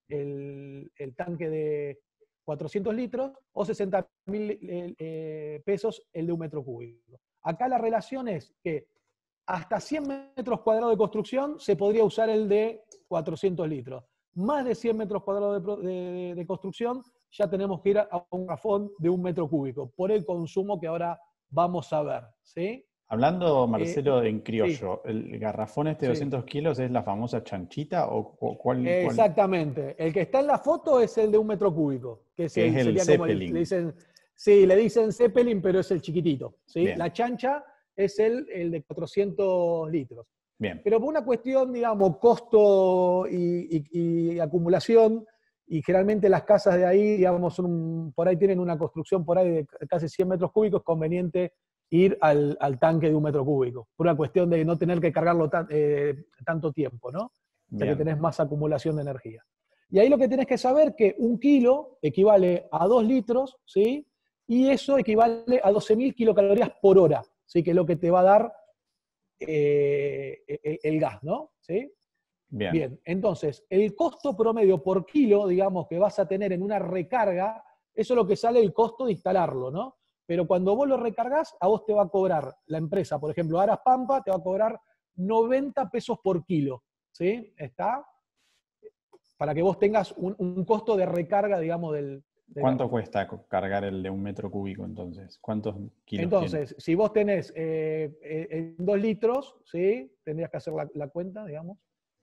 el, el tanque de cuatrocientos litros o sesenta mil eh, eh, pesos el de un metro cúbico. Acá la relación es que hasta cien metros cuadrados de construcción se podría usar el de cuatrocientos litros. Más de cien metros cuadrados de, de, de construcción ya tenemos que ir a un garrafón de un metro cúbico, por el consumo que ahora vamos a ver, ¿sí? Hablando, Marcelo, eh, en criollo, sí. ¿el garrafón este de doscientos sí. kilos es la famosa chanchita o cuál? Exactamente. Cuál? El que está en la foto es el de un metro cúbico, que es, que el, es el sería Zeppelin. Como el, le dicen, sí, le dicen Zeppelin, pero es el chiquitito, ¿sí? La chancha es el, el de cuatrocientos litros. Bien. Pero por una cuestión, digamos, costo y, y, y acumulación, y generalmente las casas de ahí, digamos, son, por ahí tienen una construcción por ahí de casi cien metros cúbicos, es conveniente ir al, al tanque de un metro cúbico, por una cuestión de no tener que cargarlo tan, eh, tanto tiempo, ¿no? O sea que tenés más acumulación de energía. Y ahí lo que tenés que saber es que un kilo equivale a dos litros, ¿sí? y eso equivale a doce mil kilocalorías por hora, ¿sí? Que es lo que te va a dar eh, el, el gas, ¿no? ¿Sí? Bien. Bien, entonces, el costo promedio por kilo, digamos, que vas a tener en una recarga, eso es lo que sale el costo de instalarlo, ¿no? Pero cuando vos lo recargas, a vos te va a cobrar la empresa, por ejemplo, Aras Pampa, te va a cobrar noventa pesos por kilo, ¿sí? ¿Está? Para que vos tengas un, un costo de recarga, digamos, del... del ¿Cuánto garrafón. cuesta cargar el de un metro cúbico entonces? ¿Cuántos kilos Entonces, tiene? si vos tenés eh, eh, en dos litros, ¿sí? Tendrías que hacer la, la cuenta, digamos.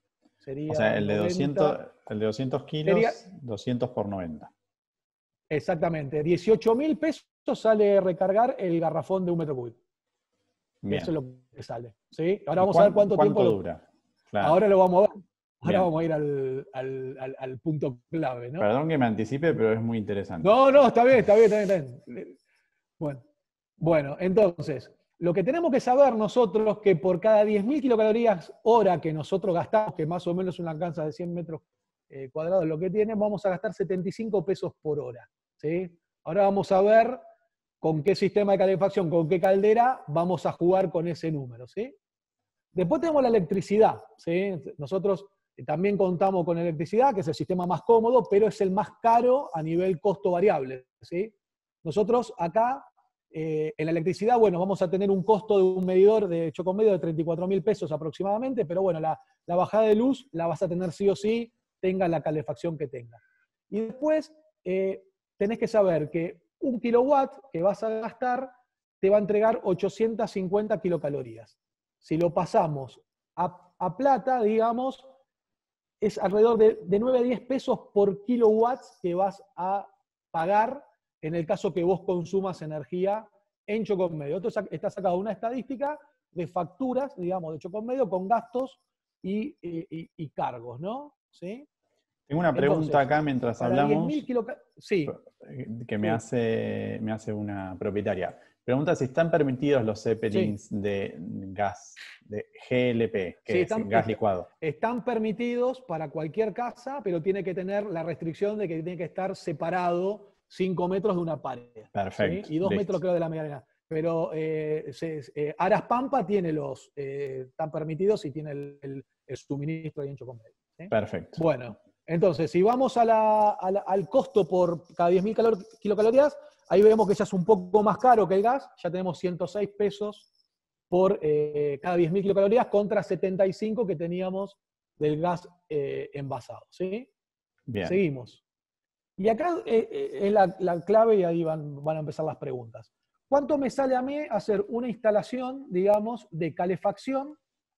Sería O sea, el de doscientos, noventa, el de doscientos sería, kilos, doscientos por noventa. exactamente, dieciocho mil pesos sale recargar el garrafón de un metro cúbico. Eso es Bien. lo que sale, ¿sí? Ahora ¿Y vamos a ver cuán- cuánto tiempo cuánto lo... dura? Claro. Ahora lo vamos a ver. Ahora Bien. vamos a ir al, al- al- al punto clave, ¿no? Perdón que me anticipe, pero es muy interesante. No, no, está bien, está bien, está bien, está bien. Bueno, bueno, entonces, lo que tenemos que saber nosotros que por cada diez mil kilocalorías hora que nosotros gastamos, que más o menos una cancha de cien metros eh, cuadrados lo que tiene, vamos a gastar setenta y cinco pesos por hora, ¿sí? Ahora vamos a ver con qué sistema de calefacción, con qué caldera vamos a jugar con ese número, ¿sí? Después tenemos la electricidad, ¿sí? Nosotros también contamos con electricidad, que es el sistema más cómodo, pero es el más caro a nivel costo variable, ¿sí? Nosotros acá, eh, en la electricidad, bueno, vamos a tener un costo de un medidor de choco medio de treinta y cuatro mil pesos aproximadamente, pero bueno, la, la bajada de luz la vas a tener sí o sí, tenga la calefacción que tenga. Y después eh, tenés que saber que un kilowatt que vas a gastar te va a entregar ochocientas cincuenta kilocalorías. Si lo pasamos a, a plata, digamos, es alrededor de, de nueve a diez pesos por kilowatts que vas a pagar en el caso que vos consumas energía en Chocón Medio. Esto está sacado una estadística de facturas, digamos, de Chocón Medio con gastos y, y, y cargos, ¿no? ¿Sí? Tengo una pregunta Entonces, acá mientras para diez hablamos mil kilocalorías... Sí, que me, sí, hace, me hace una propietaria. Pregunta si están permitidos los sí. Zeppelins de gas, de G L P, que Sí, es están, gas est- licuado. están permitidos para cualquier casa, pero tiene que tener la restricción de que tiene que estar separado cinco metros de una pared. ¿Sí? Perfecto, Y dos listo. metros creo de la mediana. Pero eh, se- eh, Aras Pampa tiene los, eh, están permitidos y tiene el, el- el suministro ahí en Chocón Medio, ¿sí? Perfecto. Bueno, entonces, si vamos a la- a la- al costo por cada diez mil kilocalorías, ahí vemos que ya es un poco más caro que el gas, ya tenemos ciento seis pesos por eh, cada diez mil kilocalorías contra setenta y cinco que teníamos del gas eh, envasado, ¿sí? Bien. Seguimos. Y acá eh, eh, es la, la clave y ahí van, van a empezar las preguntas. ¿Cuánto me sale a mí hacer una instalación, digamos, de calefacción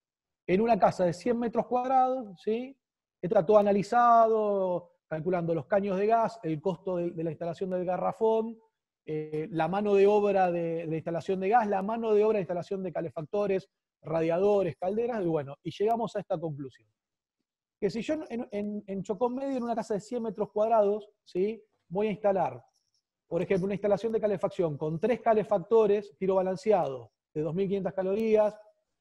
en una casa de cien metros cuadrados, ¿sí? Está todo analizado, calculando los caños de gas, el costo de, de la instalación del garrafón, eh, la mano de obra de, de instalación de gas, la mano de obra de instalación de calefactores, radiadores, calderas, y bueno, y llegamos a esta conclusión. Que si yo en, en, en Chocón Medio, en una casa de cien metros cuadrados, ¿sí? Voy a instalar, por ejemplo, una instalación de calefacción con tres calefactores, tiro balanceado, de dos mil quinientas calorías,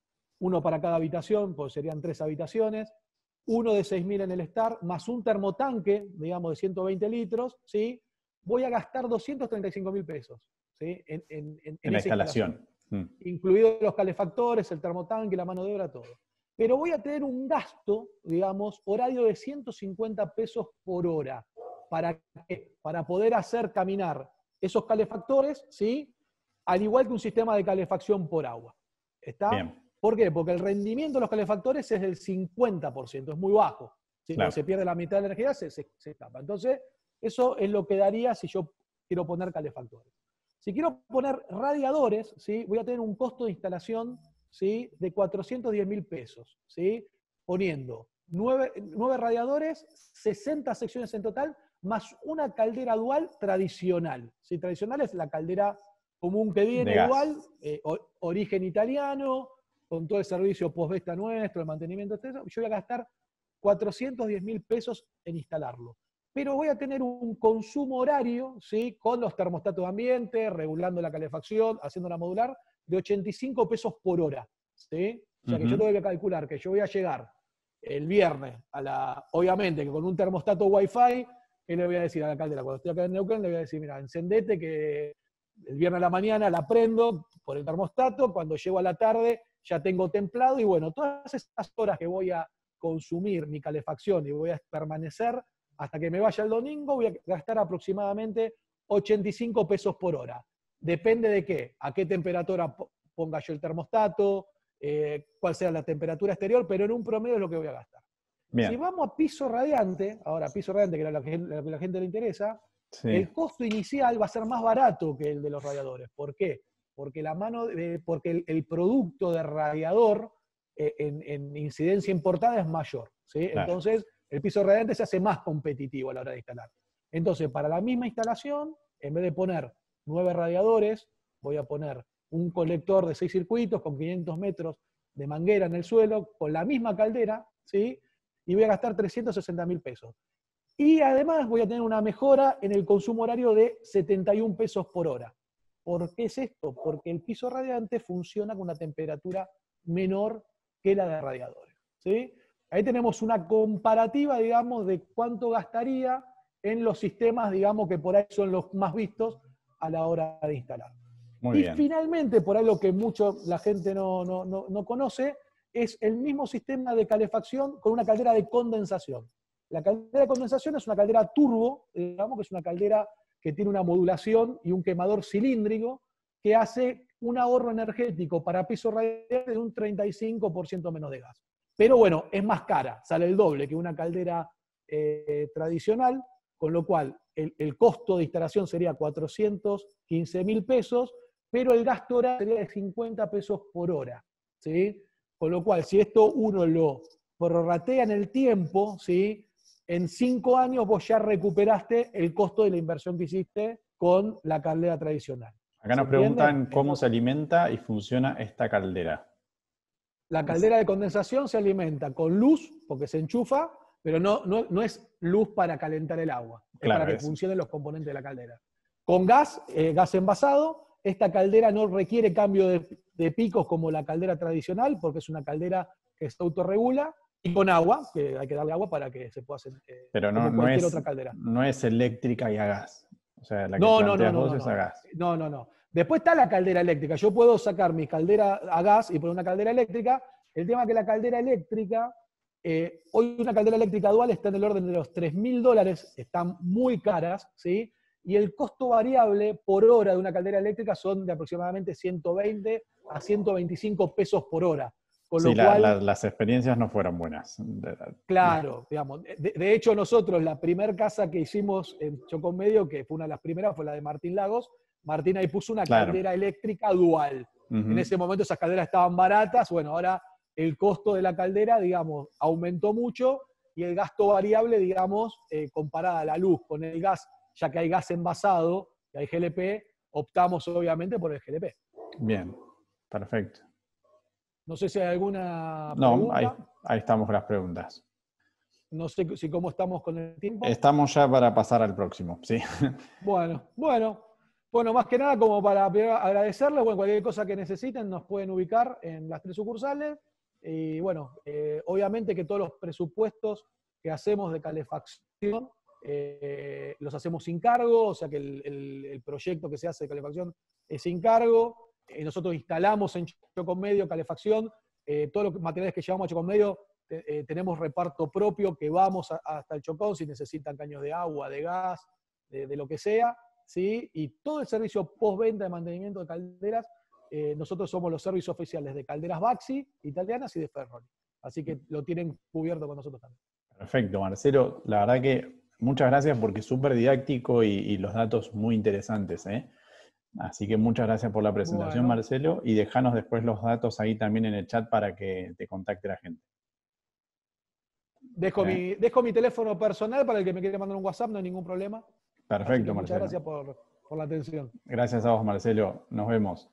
uno para cada habitación, pues serían tres habitaciones, uno de seis mil en el Star, más un termotanque, digamos, de ciento veinte litros, ¿sí? Voy a gastar doscientos treinta y cinco mil pesos, ¿sí? En, en, en, En la esa instalación. Mm. Incluidos los calefactores, el termotanque, la mano de obra, todo. Pero voy a tener un gasto, digamos, horario de ciento cincuenta pesos por hora. ¿Para qué? Para poder hacer caminar esos calefactores, ¿sí? Al igual que un sistema de calefacción por agua. ¿Está? Bien. ¿Por qué? Porque el rendimiento de los calefactores es del cincuenta por ciento, es muy bajo. Si Claro. se pierde la mitad de la energía, se, se, se escapa. Entonces, eso es lo que daría si yo quiero poner calefactores. Si quiero poner radiadores, ¿sí? Voy a tener un costo de instalación, ¿sí? De cuatrocientos diez mil pesos, ¿sí? Poniendo nueve, nueve radiadores, sesenta secciones en total, más una caldera dual tradicional. ¿Sí? Tradicional es la caldera común que viene, dual, eh, origen italiano, con todo el servicio postventa nuestro, el mantenimiento, etcétera. Yo voy a gastar cuatrocientos diez mil pesos en instalarlo. Pero voy a tener un consumo horario, ¿sí? Con los termostatos de ambiente, regulando la calefacción, haciendo la modular, de ochenta y cinco pesos por hora, ¿sí? O sea que Uh-huh. yo tengo que calcular que yo voy a llegar el viernes, a la, obviamente que con un termostato Wi-Fi, ¿qué le voy a decir a la caldera? Cuando estoy acá en Neuquén, le voy a decir, mira, encendete que el viernes a la mañana la prendo por el termostato, cuando llego a la tarde ya tengo templado y bueno, todas esas horas que voy a consumir mi calefacción y voy a permanecer hasta que me vaya el domingo, voy a gastar aproximadamente ochenta y cinco pesos por hora. Depende de qué, a qué temperatura ponga yo el termostato, eh, cuál sea la temperatura exterior, pero en un promedio es lo que voy a gastar. Bien. Si vamos a piso radiante, ahora piso radiante, que es lo que a la gente le interesa, Sí. el costo inicial va a ser más barato que el de los radiadores. ¿Por qué? Porque, la mano de, porque el, el producto de radiador eh, en, en incidencia importada es mayor, ¿sí? Claro. Entonces, el piso radiante se hace más competitivo a la hora de instalar. Entonces, para la misma instalación, en vez de poner nueve radiadores, voy a poner un colector de seis circuitos con quinientos metros de manguera en el suelo, con la misma caldera, ¿sí? Y voy a gastar trescientos sesenta mil pesos. Y además voy a tener una mejora en el consumo horario de setenta y un pesos por hora. ¿Por qué es esto? Porque el piso radiante funciona con una temperatura menor que la de radiadores, ¿sí? Ahí tenemos una comparativa, digamos, de cuánto gastaría en los sistemas, digamos, que por ahí son los más vistos a la hora de instalar. Muy y bien. finalmente, por ahí lo que mucho la gente no, no, no, no conoce, es el mismo sistema de calefacción con una caldera de condensación. La caldera de condensación es una caldera turbo, digamos, que es una caldera que tiene una modulación y un quemador cilíndrico que hace un ahorro energético para piso radiante de un treinta y cinco por ciento menos de gas. Pero bueno, es más cara, sale el doble que una caldera eh, tradicional, con lo cual el, el costo de instalación sería cuatrocientos quince mil pesos, pero el gasto horario sería de cincuenta pesos por hora, ¿sí? Con lo cual, si esto uno lo prorratea en el tiempo, ¿sí? En cinco años vos ya recuperaste el costo de la inversión que hiciste con la caldera tradicional. Acá nos preguntan cómo se alimenta y funciona esta caldera. La caldera de condensación se alimenta con luz, porque se enchufa, pero no, no, no es luz para calentar el agua, es Claro, para que es. funcionen los componentes de la caldera. Con gas, eh, gas envasado, esta caldera no requiere cambio de, de picos como la caldera tradicional, porque es una caldera que se autorregula, y con agua, que hay que darle agua para que se pueda hacer eh, Pero no, como no, cualquier es, otra caldera. no es eléctrica y a gas. O sea, la que No, no, no, planteas no, vos no, es no, a gas. no, no, no. Después está la caldera eléctrica. Yo puedo sacar mi caldera a gas y poner una caldera eléctrica. El tema es que la caldera eléctrica, eh, hoy una caldera eléctrica dual está en el orden de los tres mil dólares, están muy caras, ¿sí? Y el costo variable por hora de una caldera eléctrica son de aproximadamente ciento veinte a ciento veinticinco pesos por hora. Con Sí, lo la, cual, la, las experiencias no fueron buenas. claro, digamos. De, de hecho, nosotros, la primera casa que hicimos en Chocón Medio, que fue una de las primeras, fue la de Martín Lagos. Martín ahí puso una Claro. caldera eléctrica dual. Uh-huh. En ese momento esas calderas estaban baratas. Bueno, ahora el costo de la caldera, digamos, aumentó mucho y el gasto variable, digamos, eh, comparada a la luz con el gas, ya que hay gas envasado y hay G L P, optamos obviamente por el G L P. Bien, perfecto. No sé si hay alguna No, pregunta. ahí, ahí estamos con las preguntas. No sé si cómo estamos con el tiempo. Estamos ya para pasar al próximo, sí. Bueno, bueno. Bueno, más que nada como para agradecerles, bueno, cualquier cosa que necesiten nos pueden ubicar en las tres sucursales. Y bueno, eh, obviamente que todos los presupuestos que hacemos de calefacción eh, los hacemos sin cargo, o sea que el, el, el proyecto que se hace de calefacción es sin cargo. Eh, nosotros instalamos en Chocón Medio calefacción, eh, todos los materiales que llevamos a Chocón Medio eh, tenemos reparto propio que vamos a, hasta el Chocón si necesitan caños de agua, de gas, de, de lo que sea. ¿Sí? Y todo el servicio postventa de mantenimiento de calderas, eh, nosotros somos los servicios oficiales de calderas Baxi, italianas y de Ferroni. Así que lo tienen cubierto con nosotros también. Perfecto, Marcelo. La verdad que muchas gracias porque es súper didáctico y, y los datos muy interesantes, ¿eh? Así que muchas gracias por la presentación, Bueno. Marcelo, y dejanos después los datos ahí también en el chat para que te contacte la gente. Dejo, ¿Eh? mi, dejo mi teléfono personal para el que me quiera mandar un WhatsApp, no hay ningún problema. Perfecto, muchas Marcelo. gracias por, por la atención. Gracias a vos, Marcelo. Nos vemos.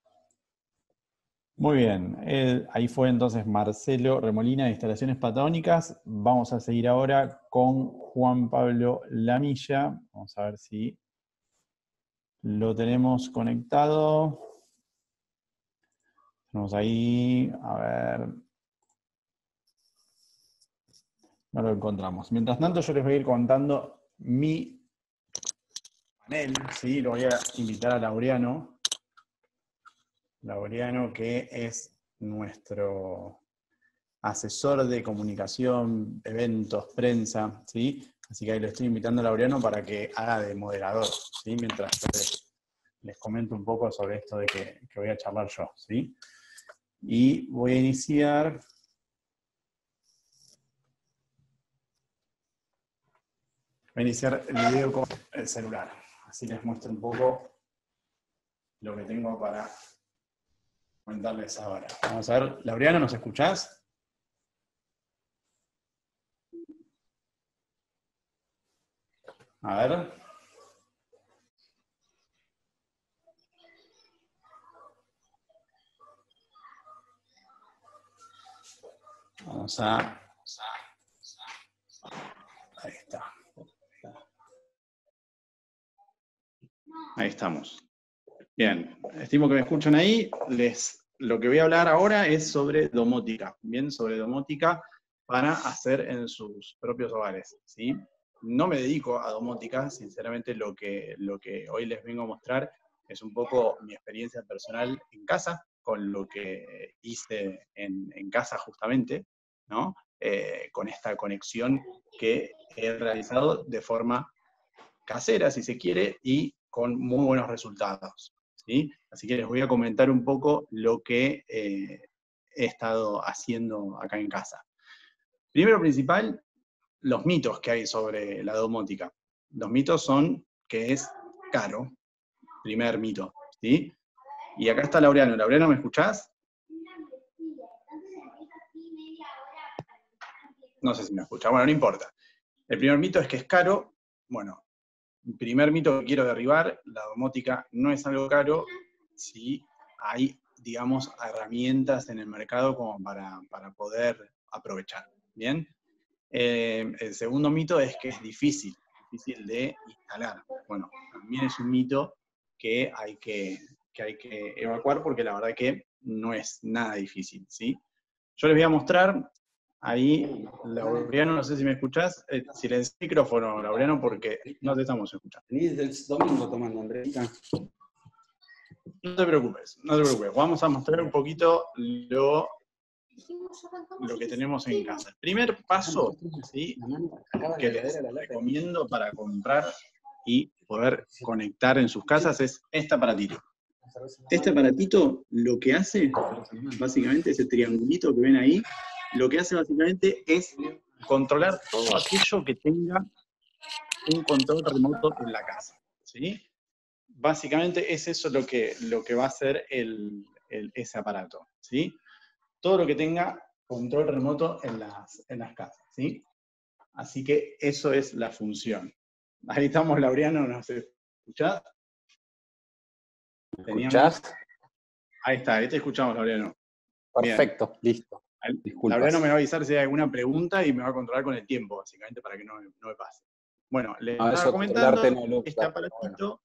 Muy bien. Eh, ahí fue entonces Marcelo Remolina de Instalaciones Patagónicas. Vamos a seguir ahora con Juan Pablo Lamilla. Vamos a ver si lo tenemos conectado. Tenemos ahí, a ver. No lo encontramos. Mientras tanto, yo les voy a ir contando mi él, ¿sí? Lo voy a invitar a Laureano. Laureano, que es nuestro asesor de comunicación, eventos, prensa, ¿sí? Así que ahí lo estoy invitando a Laureano para que haga de moderador, ¿sí? Mientras les, les comento un poco sobre esto de que, que voy a charlar yo, ¿sí? Y voy a iniciar... Voy a iniciar el video con el celular. Así les muestro un poco lo que tengo para comentarles ahora. Vamos a ver, Laureano, ¿nos escuchás? A ver. Vamos a... Ahí está. Ahí estamos. Bien, estimo que me escuchan ahí. Les, lo que voy a hablar ahora es sobre domótica. Bien, sobre domótica para hacer en sus propios hogares, ¿sí? No me dedico a domótica, sinceramente lo que, lo que hoy les vengo a mostrar es un poco mi experiencia personal en casa, con lo que hice en, en casa justamente, ¿no? Eh, con esta conexión que he realizado de forma casera, si se quiere, y con muy buenos resultados, ¿sí? Así que les voy a comentar un poco lo que eh, he estado haciendo acá en casa. Primero principal, los mitos que hay sobre la domótica. Los mitos son que es caro, primer mito, ¿sí? Y acá está Laureano. Laureano, ¿me escuchás? No sé si me escucha, bueno, no importa. El primer mito es que es caro. Bueno, el primer mito que quiero derribar, la domótica no es algo caro si hay, digamos, herramientas en el mercado como para, para poder aprovechar, ¿bien? Eh, el segundo mito es que es difícil, difícil de instalar. Bueno, también es un mito que hay que, que hay que evacuar porque la verdad que no es nada difícil, ¿sí? Yo les voy a mostrar ahí, Laureano, no sé si me escuchás, eh, silencia el micrófono, Laureano, porque no te estamos escuchando. Venís del domingo tomando, Andreita. No te preocupes, no te preocupes. Vamos a mostrar un poquito lo, lo que tenemos en casa. El primer paso, ¿sí?, que les recomiendo para comprar y poder conectar en sus casas es este aparatito. Este aparatito lo que hace, básicamente, ese triangulito que ven ahí, lo que hace básicamente es controlar todo aquello que tenga un control remoto en la casa, ¿sí? Básicamente es eso lo que, lo que va a hacer el, el, ese aparato, ¿sí? Todo lo que tenga control remoto en las, en las casas, ¿sí? Así que eso es la función. Ahí estamos, Laureano, ¿nos escuchás? ¿Me escuchás? Ahí está, ahí te escuchamos, Laureano. Perfecto, bien. Listo. Disculpas. Laureano me va a avisar si hay alguna pregunta y me va a controlar con el tiempo, básicamente, para que no, no me pase. Bueno, les no, estaba comentando, no lo, este aparatito,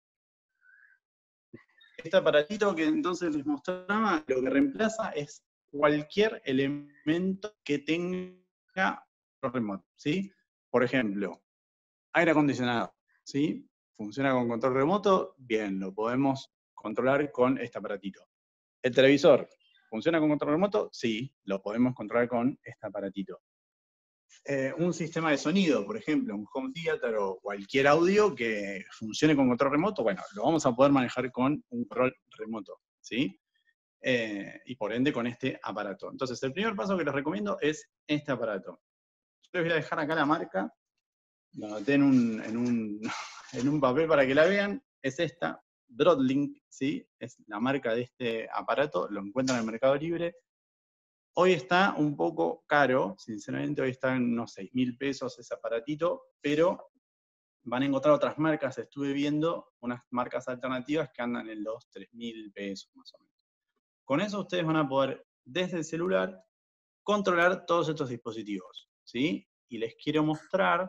bueno. este aparatito que entonces les mostraba, lo que reemplaza es cualquier elemento que tenga remoto, ¿sí? Por ejemplo, aire acondicionado, ¿sí? Funciona con control remoto, bien, lo podemos controlar con este aparatito. El televisor, ¿funciona con control remoto? Sí, lo podemos controlar con este aparatito. Eh, un sistema de sonido, por ejemplo, un home theater o cualquier audio que funcione con control remoto, bueno, lo vamos a poder manejar con un control remoto, ¿sí? Eh, y por ende con este aparato. Entonces, el primer paso que les recomiendo es este aparato. Yo les voy a dejar acá la marca, la anoté en un, en un, en un papel para que la vean, es esta, Broadlink, ¿sí? Es la marca de este aparato, lo encuentran en el Mercado Libre. Hoy está un poco caro, sinceramente, hoy está en unos seis mil pesos ese aparatito, pero van a encontrar otras marcas, estuve viendo unas marcas alternativas que andan en los tres mil pesos más o menos. Con eso ustedes van a poder, desde el celular, controlar todos estos dispositivos, ¿sí? Y les quiero mostrar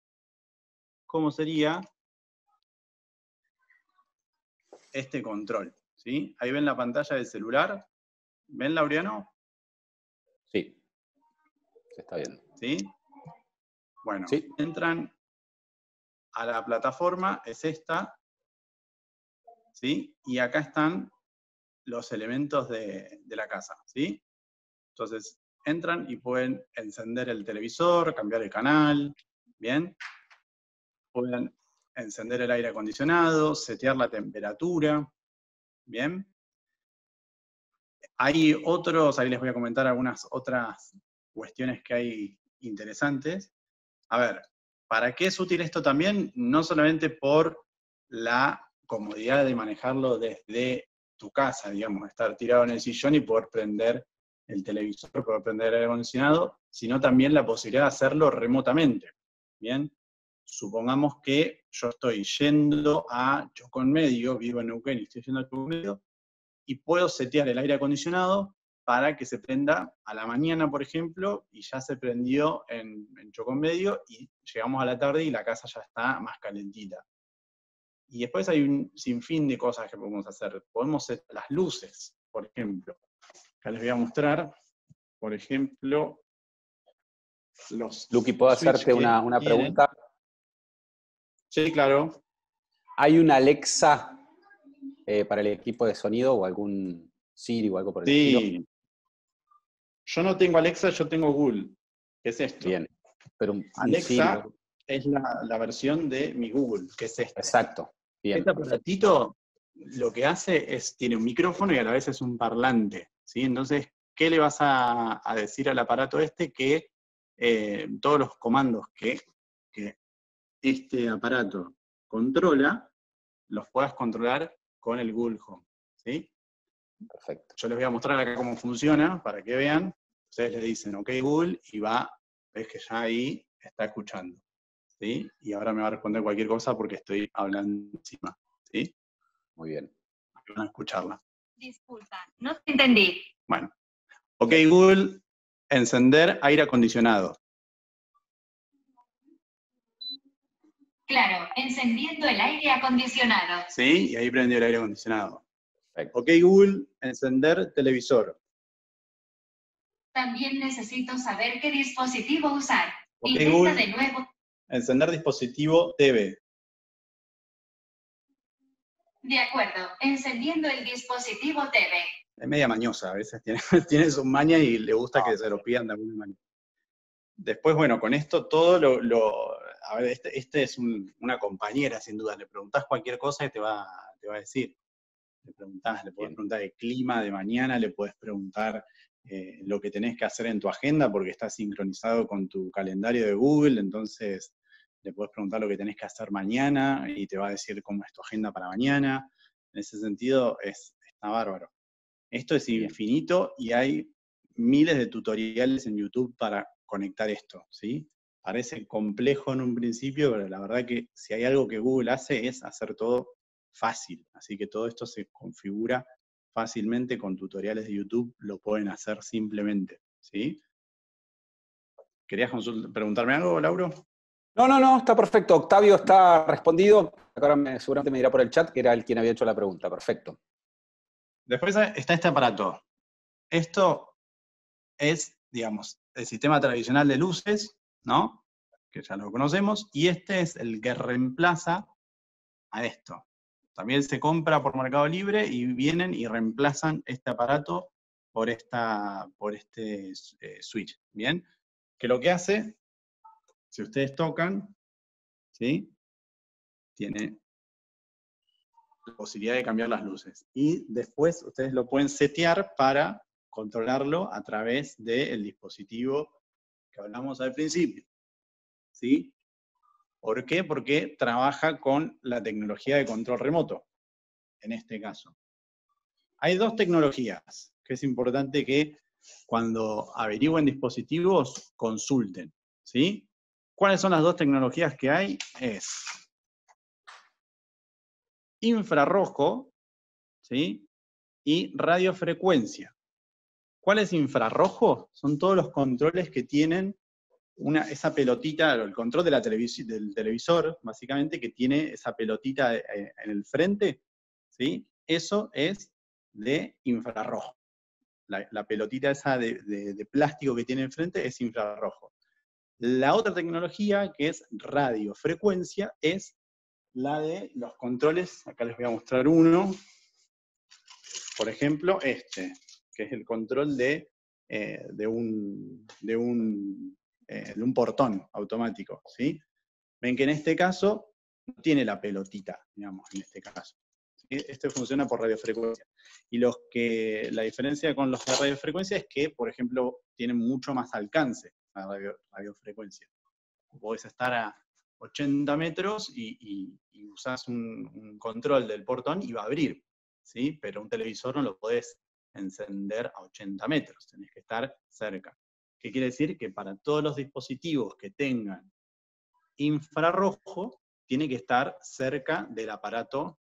cómo sería este control, ¿sí? Ahí ven la pantalla del celular. ¿Ven, Laureano? Sí, se está viendo. ¿Sí? Bueno, sí. entran a la plataforma, es esta, ¿sí? Y acá están los elementos de, de la casa, ¿sí? Entonces, entran y pueden encender el televisor, cambiar el canal, ¿bien? Pueden encender el aire acondicionado, setear la temperatura, ¿bien? Hay otros, ahí les voy a comentar algunas otras cuestiones que hay interesantes. A ver, ¿para qué es útil esto también? No solamente por la comodidad de manejarlo desde tu casa, digamos, estar tirado en el sillón y poder prender el televisor, poder prender el aire acondicionado, sino también la posibilidad de hacerlo remotamente, ¿bien? Supongamos que yo estoy yendo a Chocón Medio, vivo en Neuquén y estoy yendo a Chocón Medio, y puedo setear el aire acondicionado para que se prenda a la mañana, por ejemplo, y ya se prendió en, en Chocón Medio, y llegamos a la tarde y la casa ya está más calentita. Y después hay un sinfín de cosas que podemos hacer. Podemos setear las luces, por ejemplo. Acá les voy a mostrar, por ejemplo, los Luqui, ¿puedo switch hacerte que una, una tienen. pregunta? Sí, claro. ¿Hay una Alexa eh, para el equipo de sonido o algún Siri o algo por el estilo? Sí. Yo no tengo Alexa, yo tengo Google. ¿Qué es esto? Bien. Pero un, un Alexa Siri. es la, la versión de mi Google, que es esto. Exacto. Bien. Este aparatito lo que hace es, tiene un micrófono y a la vez es un parlante, ¿sí? Entonces, ¿qué le vas a, a decir al aparato este? Que eh, todos los comandos que, que este aparato controla, los puedas controlar con el Google Home, ¿sí? Perfecto. Yo les voy a mostrar acá cómo funciona, para que vean. Ustedes le dicen, ok Google, y va, ves que ya ahí está escuchando, ¿sí? Y ahora me va a responder cualquier cosa porque estoy hablando encima, ¿sí? Muy bien. Van a escucharla. Disculpa, no te entendí. Bueno, ok Google, encender aire acondicionado. Claro, encendiendo el aire acondicionado. ¿Sí? Y ahí prendió el aire acondicionado. Perfecto. Ok Google, encender televisor. También necesito saber qué dispositivo usar. Ok Intenta Google, de nuevo. encender dispositivo T V. De acuerdo, encendiendo el dispositivo T V. Es media mañosa, a veces tiene, tiene su maña y le gusta Ah, que se lo pidan de alguna manera. Después, bueno, con esto todo lo... lo a ver, este, este es un, una compañera, sin duda. Le preguntás cualquier cosa y te va, te va a decir. Le preguntás, le podés bien. preguntar el clima de mañana, le podés preguntar eh, lo que tenés que hacer en tu agenda, porque está sincronizado con tu calendario de Google, entonces le podés preguntar lo que tenés que hacer mañana y te va a decir cómo es tu agenda para mañana. En ese sentido, es, está bárbaro. Esto es Bien. infinito y hay miles de tutoriales en YouTube para conectar esto, ¿sí? Parece complejo en un principio, pero la verdad que si hay algo que Google hace es hacer todo fácil. Así que todo esto se configura fácilmente con tutoriales de YouTube, lo pueden hacer simplemente, ¿sí? ¿Querías preguntarme algo, Lauro? No, no, no, está perfecto. Octavio está respondido. Ahora me, seguramente me dirá por el chat que era el quien había hecho la pregunta. Perfecto. Después está este aparato. Esto es, digamos, el sistema tradicional de luces, ¿no? Que ya lo conocemos, y este es el que reemplaza a esto. También se compra por Mercado Libre y vienen y reemplazan este aparato por, esta, por este eh, switch, ¿bien? Que lo que hace, si ustedes tocan, ¿sí? Tiene la posibilidad de cambiar las luces. Y después ustedes lo pueden setear para controlarlo a través del dispositivo que hablamos al principio, ¿sí? ¿Por qué? Porque trabaja con la tecnología de control remoto, en este caso. Hay dos tecnologías que es importante que cuando averigüen dispositivos consulten, ¿sí? ¿Cuáles son las dos tecnologías que hay? Es infrarrojo, ¿sí? Y radiofrecuencia. ¿Cuál es infrarrojo? Son todos los controles que tienen una, esa pelotita, el control de la televis del televisor, básicamente, que tiene esa pelotita eh, en el frente, ¿sí? Eso es de infrarrojo. La, la pelotita esa de, de, de plástico que tiene enfrente es infrarrojo. La otra tecnología, que es radiofrecuencia, es la de los controles. Acá les voy a mostrar uno. Por ejemplo, este, que es el control de, eh, de, un, de, un, eh, de un portón automático, ¿sí? Ven que en este caso no tiene la pelotita, digamos, en este caso. ¿Sí? Este funciona por radiofrecuencia. Y los que, la diferencia con los de radiofrecuencia es que, por ejemplo, tienen mucho más alcance la radio, radiofrecuencia. Podés estar a ochenta metros y, y, y usás un, un control del portón y va a abrir, ¿sí? Pero un televisor no lo podés encender a ochenta metros, tenés que estar cerca. ¿Qué quiere decir? Que para todos los dispositivos que tengan infrarrojo, tiene que estar cerca del aparato,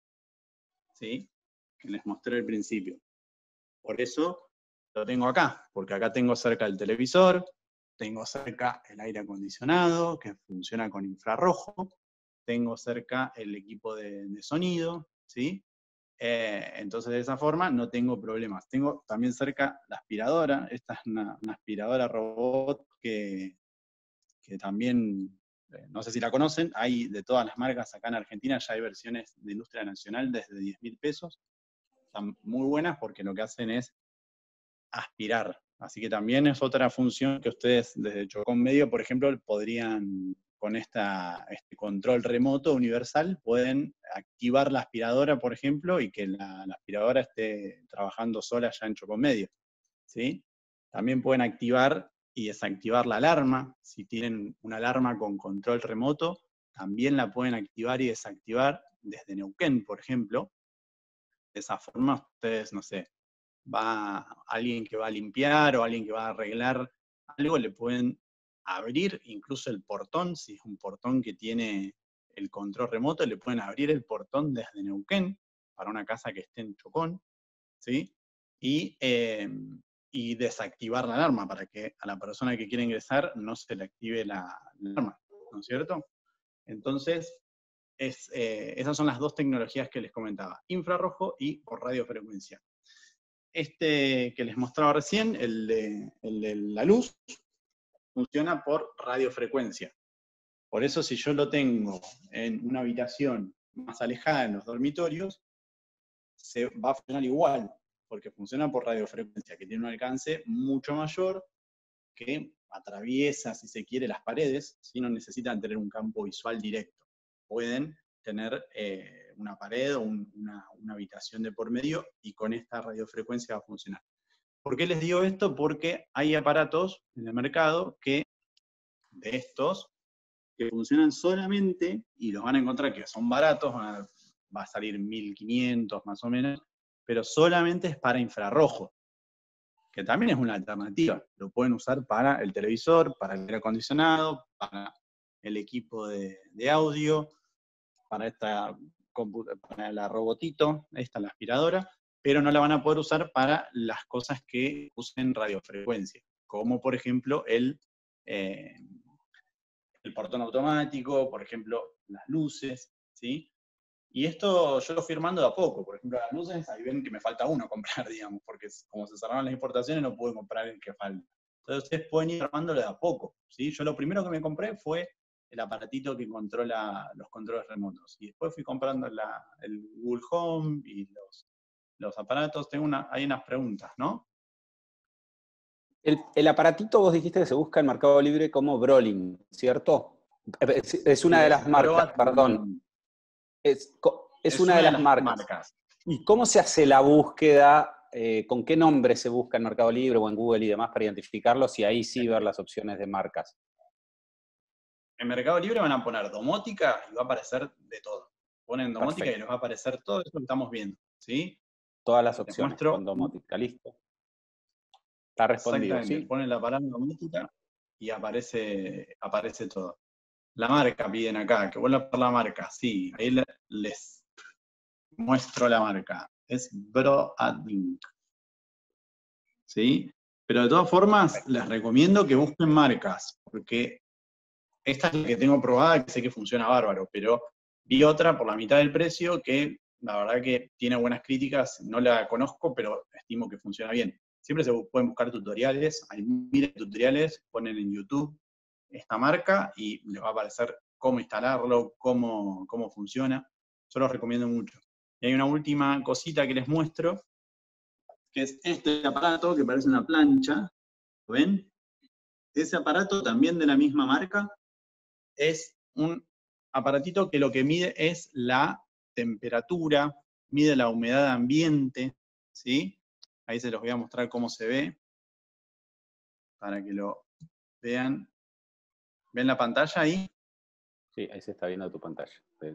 ¿sí?, que les mostré al principio. Por eso lo tengo acá, porque acá tengo cerca el televisor, tengo cerca el aire acondicionado, que funciona con infrarrojo, tengo cerca el equipo de, de sonido, ¿sí? Eh, entonces de esa forma no tengo problemas. Tengo también cerca la aspiradora, esta es una, una aspiradora robot que, que también, eh, no sé si la conocen, hay de todas las marcas acá en Argentina, ya hay versiones de industria nacional desde diez mil pesos, están muy buenas porque lo que hacen es aspirar. Así que también es otra función que ustedes desde Chocón Medio, por ejemplo, podrían, con esta, este control remoto universal, pueden activar la aspiradora, por ejemplo, y que la, la aspiradora esté trabajando sola ya en Chocón Medio, ¿sí? También pueden activar y desactivar la alarma. Si tienen una alarma con control remoto, también la pueden activar y desactivar desde Neuquén, por ejemplo. De esa forma ustedes, no sé, va alguien que va a limpiar o alguien que va a arreglar algo, le pueden abrir incluso el portón, si es un portón que tiene el control remoto, le pueden abrir el portón desde Neuquén, para una casa que esté en Chocón, ¿sí? Y, eh, y desactivar la alarma, para que a la persona que quiere ingresar no se le active la, la alarma, ¿no es cierto? Entonces, es, eh, esas son las dos tecnologías que les comentaba, infrarrojo y por radiofrecuencia. Este que les mostraba recién, el de, el de la luz, funciona por radiofrecuencia. Por eso si yo lo tengo en una habitación más alejada en los dormitorios, se va a funcionar igual, porque funciona por radiofrecuencia, que tiene un alcance mucho mayor, que atraviesa, si se quiere, las paredes, ¿sí? No necesitan tener un campo visual directo. Pueden tener eh, una pared o un, una, una habitación de por medio y con esta radiofrecuencia va a funcionar. ¿Por qué les digo esto? Porque hay aparatos en el mercado que, de estos, que funcionan solamente, y los van a encontrar que son baratos, van a, va a salir mil quinientos más o menos, pero solamente es para infrarrojo, que también es una alternativa. Lo pueden usar para el televisor, para el aire acondicionado, para el equipo de, de audio, para, esta, para la robotito, esta la aspiradora, pero no la van a poder usar para las cosas que usen radiofrecuencia, como por ejemplo el, eh, el portón automático, por ejemplo las luces, ¿sí? Y esto yo lo fui armando de a poco. Por ejemplo, las luces, ahí ven que me falta uno comprar, digamos, porque como se cerraron las importaciones no pude comprar el que falta. Entonces ustedes pueden ir armándolo de a poco, ¿sí? Yo lo primero que me compré fue el aparatito que controla los controles remotos. Y después fui comprando la, el Google Home y los, los aparatos. Tengo una, hay unas preguntas, ¿no? El, el aparatito vos dijiste que se busca en Mercado Libre como Brolin, ¿cierto? Es, es una Sí, de las marcas, Broad, perdón. Es, es, es una, una de las, marcas. marcas. ¿Y cómo se hace la búsqueda? Eh, ¿Con qué nombre se busca en Mercado Libre o en Google y demás para identificarlos y ahí sí ver las opciones de marcas? En Mercado Libre van a poner domótica y va a aparecer de todo. Ponen domótica Perfecto. Y les va a aparecer todo eso que estamos viendo, ¿sí? Todas las opciones muestro, con domótica, listo. Está respondido, ¿sí? Ponen la palabra domótica y aparece, aparece todo. La marca piden acá, que vuelva por la marca, sí, ahí les muestro la marca. Es Broadlink, ¿sí? Pero de todas formas, les recomiendo que busquen marcas, porque esta es la que tengo probada, que sé que funciona bárbaro, pero vi otra por la mitad del precio que la verdad que tiene buenas críticas, no la conozco, pero estimo que funciona bien. Siempre se pueden buscar tutoriales, hay miles de tutoriales, ponen en YouTube, esta marca y les va a aparecer cómo instalarlo, cómo, cómo funciona. Yo los recomiendo mucho. Y hay una última cosita que les muestro, que es este aparato que parece una plancha. ¿Lo ven? Ese aparato también de la misma marca es un aparatito que lo que mide es la temperatura, mide la humedad ambiente, ¿sí? Ahí se los voy a mostrar cómo se ve, para que lo vean. ¿Ven la pantalla ahí? Sí, ahí se está viendo tu pantalla.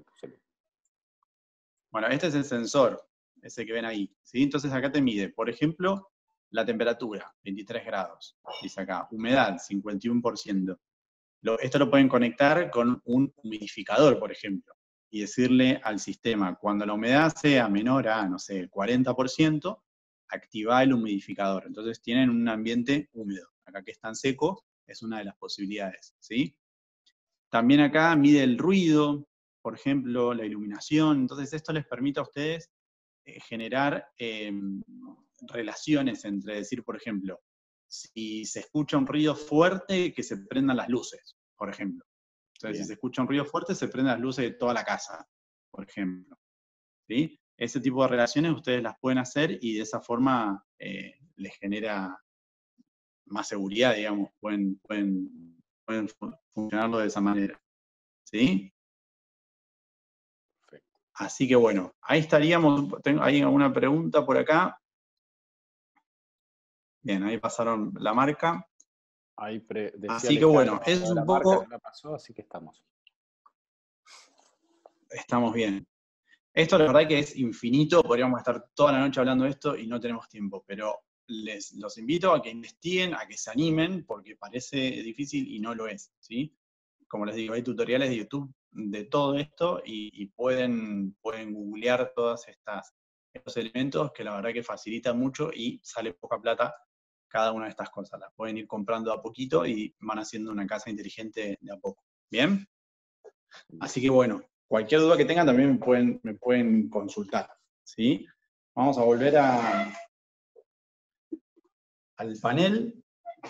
Bueno, este es el sensor, ese que ven ahí, ¿sí? Entonces acá te mide, por ejemplo, la temperatura, veintitrés grados, dice acá, humedad, cincuenta y uno por ciento. Lo, esto lo pueden conectar con un humidificador, por ejemplo, y decirle al sistema, cuando la humedad sea menor a, no sé, cuarenta por ciento, activa el humidificador. Entonces tienen un ambiente húmedo. Acá que es tan seco, es una de las posibilidades, ¿sí? También acá mide el ruido, por ejemplo, la iluminación. Entonces esto les permite a ustedes eh, generar eh, relaciones entre decir, por ejemplo, si se escucha un ruido fuerte, que se prendan las luces, por ejemplo. Entonces, Bien. si se escucha un ruido fuerte, se prenden las luces de toda la casa, por ejemplo. ¿Sí? Ese tipo de relaciones ustedes las pueden hacer y de esa forma eh, les genera más seguridad, digamos, pueden, pueden, pueden funcionarlo de esa manera. ¿Sí? Perfecto. Así que bueno, ahí estaríamos. Tengo, ¿hay alguna pregunta por acá? Bien, ahí pasaron la marca. Ahí pre, así que bueno, es un poco... La pasó, así que estamos. Estamos bien. Esto la verdad que es infinito, podríamos estar toda la noche hablando de esto y no tenemos tiempo, pero les los invito a que investiguen, a que se animen, porque parece difícil y no lo es, ¿sí? Como les digo, hay tutoriales de YouTube de todo esto y, y pueden, pueden googlear todos estos elementos que la verdad que facilita mucho y sale poca plata cada una de estas cosas. Las pueden ir comprando a poquito y van haciendo una casa inteligente de a poco. ¿Bien? Así que bueno, cualquier duda que tengan también me pueden, me pueden consultar, ¿sí? Vamos a volver a, al panel.